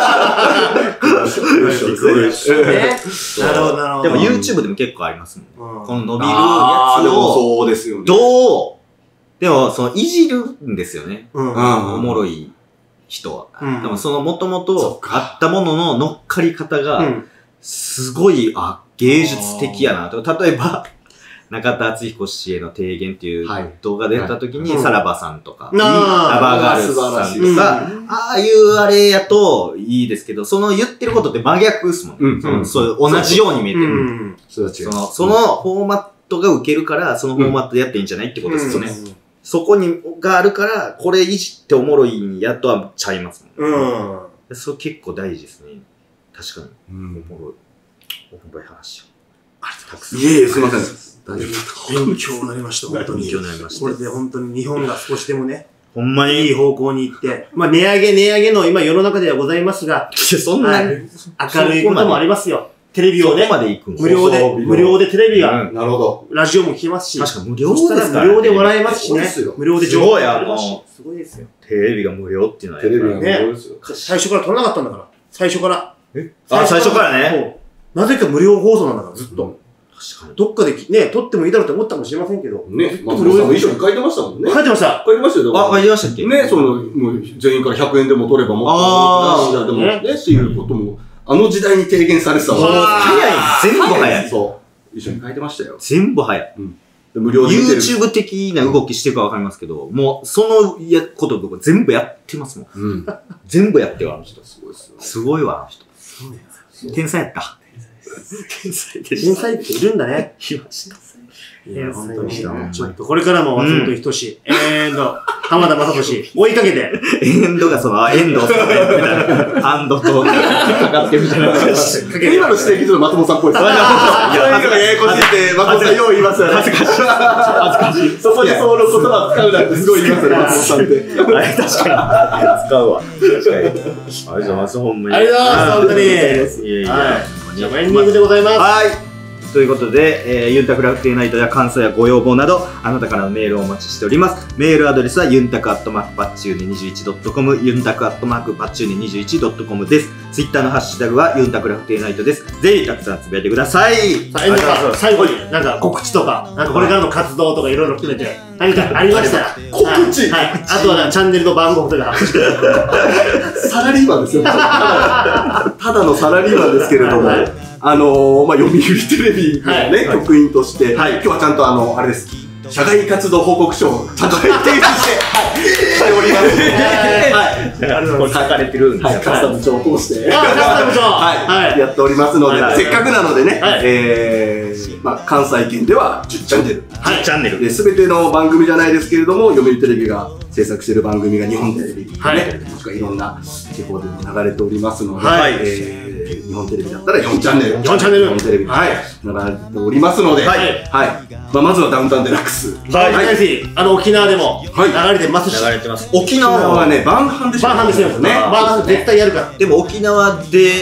なるほど、なるほど。 でも YouTube でも結構ありますもん。この伸びるやつを、 そうですよね。 どう、でもそのいじるんですよね。おもろい人は。でもそのもともとあったものの乗っかり方が、すごい、あ、芸術的やなと。例えば、中田敦彦氏への提言っていう動画でやった時に、さらばさんとか、ラバーガールズさんとか、ああいうあれやといいですけど、その言ってることって真逆ですもん。そう同じように見えてる。その、そのフォーマットが受けるから、そのフォーマットでやっていいんじゃないってことですよね。そこに、があるから、これいじっておもろいんやとはちゃいますもん。それ結構大事ですね。確かに。おもろい。おもろい話を。 たくさん。いえいえ、すいません。 勉強になりました、本当に。 勉強になりました。 これで本当に日本が少しでもね、 ほんまにいい方向に行って、まあ値上げ値上げの今世の中ではございますが、 そんなに明るいこともありますよ。テレビをね、無料で、 そう無料でテレビが、 なるほど。 ラジオも聞けますし、 確か無料ですからね。 無料で笑えますしね。無料で情報やもすごいですよ。 テレビが無料っていうのはテレビが無料ですよ。 最初から撮らなかったんだから。最初から。 えあ、最初からね。 なぜか無料放送なんだから、ずっと。確かに。どっかでね、撮ってもいいだろうって思ったかもしれませんけど。 ね、松本さんも一緒に書いてましたもんね。 書いてました。 書いてましたよ。 あ、書いてましたっけね、その、もう全員からひゃくえんでも取ればもっと。ああ、でもね、っていうことも、あの時代に提言されてたもん。 早い。全部早い。 そう。一緒に書いてましたよ。 全部早い。 うん。無料で YouTube 的な動きしてるかわかりますけど、もう、そのやこととか全部やってますもん。うん。全部やってるあの人。すごいっすよ。すごいわ、あの人。天才やった。 天才でした。天才っているんだね。 いました。 いや、本当に。ちょっと、これからも松本人志、エンド、浜田雅俊、追いかけて。 エンドがその、エンドとかやってたハンドとかかってみたいな。 今の指摘する松本さんっぽいです。いや、恥ずかしい。ややこしいって、松本さんよう言いますよね。恥ずかしい。恥ずかしい。そこでその言葉使うなんてすごい言いますよね、松本さんって。 あれ、確かに。使うわ。確かに。ありがとうございます、ほんまに。 ありがとうございます、本当に。いやいや。じゃあ、エンディングでございます。 はい。ということで、えー、ユンタクラフティーナイトや感想やご要望など、あなたからのメールをお待ちしております。メールアドレスは、ユンタクアットマークパッチューネにじゅういちドットコム、ユンタクアットマークパッチューネにじゅういちドットコムです。ツイッターのハッシュタグは、ユンタクラフティーナイトです。ぜひたくさんつぶやいてください。 最後に、なんか告知とか、なんかこれからの活動とかいろいろ含めて、何かありましたら。 告知はい。あとはチャンネルの番号とか発表してください。 サラリーマンですよ。ただのサラリーマンですけれども。あのー、まあ、読売テレビのね、はい、局員として、はい、今日はちゃんとあの、あれです。社外活動報告書をちゃんと提出して、しております。 はい。これ書かれてるんですよ。 カスタム長を通して。 カスタム長はい。やっておりますので、せっかくなのでね、えー、まあ、関西圏ではじゅっチャンネル。 じゅっチャンネル。 で、すべての番組じゃないですけれども、読売テレビが制作している番組が日本テレビとかね、もしくはいろんな地方でも流れておりますので、えー日本テレビだったらよんチャンネル。 よんチャンネル。 日本テレビ。はい。流れておりますので、はい。はい。まあ、まずはダウンタウンデラックス。 はい。はい。あの、沖縄でも流れてますし。 流れてます。沖縄はね、晩飯でしょ。 晩飯ですよね。晩飯絶対やるから。 でも沖縄で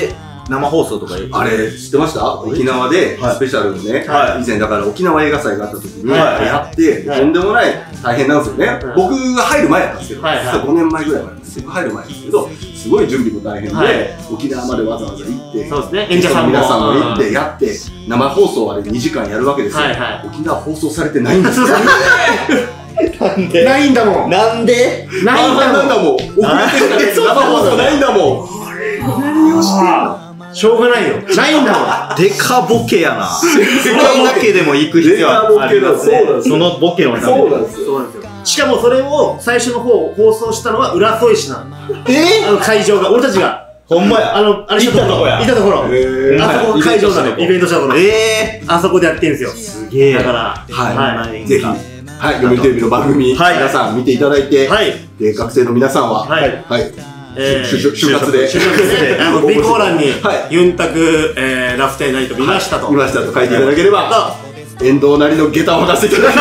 生放送とかあれ、知ってました？沖縄で、スペシャルのね、以前だから沖縄映画祭があった時に、やって、とんでもない大変なんですよね。僕が入る前だったんですけど、ごねんまえぐらい前なんです。僕入る前ですけど、すごい準備も大変で、沖縄までわざわざ行って、 そうですね、演者さんも皆さんも行ってやって、生放送あれにじかんやるわけですよ。沖縄放送されてないんですよ。 なんでないんだもん。 なんでないんだもん。遅れてる生放送ないんだもん。 しょうがないよ。ないんだもん。 デカボケやな。それだけでも行く必要はありますね。そのボケのために。 そうなんですよ。しかもそれを最初の方放送したのは浦添市なの。 えあの会場が、俺たちが。 ほんまや。 あの、あれしたところ。行ったところ。あそこが会場なの。イベントしたところ。 えあそこでやってんですよ。 すげえ。 だから、 はい。ぜひ。はい、読売テレビの番組、皆さん見ていただいて、で、学生の皆さんは、はい、はい、就活で、 就活で、あの、備考欄に、ユンタク、えー、ラフテーナイト見ましたと。 見ましたと書いていただければ、遠藤なりの下駄を履かせていただきます。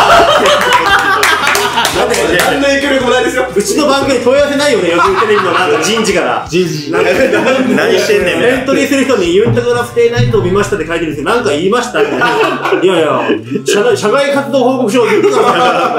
何の影響力もないですよ。 うちの番組問い合わせないよね、読売テレビのなんか人事から。 人事。何してんねん。 エントリーする人にユンタクラフテーナイトを見ましたって書いてるんですけど、なんか言いましたみたいな。いやいや、社外活動報告書を言ってたから、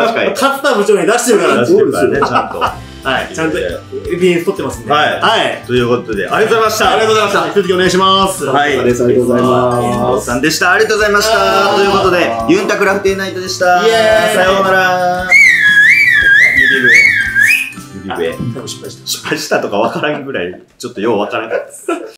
勝田部長に出してるから。 そうですよね、ちゃんと。 はい、ちゃんとエビデンス取ってますんで。 はい。はい。ということで、ありがとうございました。 ありがとうございました。 引き続きお願いします。 はい。ありがとうございます。さんでした。ありがとうございました。ということで、ユンタクラフテーナイトでした。 イエーイ。 さようなら。指笛。指笛。 失敗した。 失敗したとかわからんぐらい、ちょっとようわからなかったです。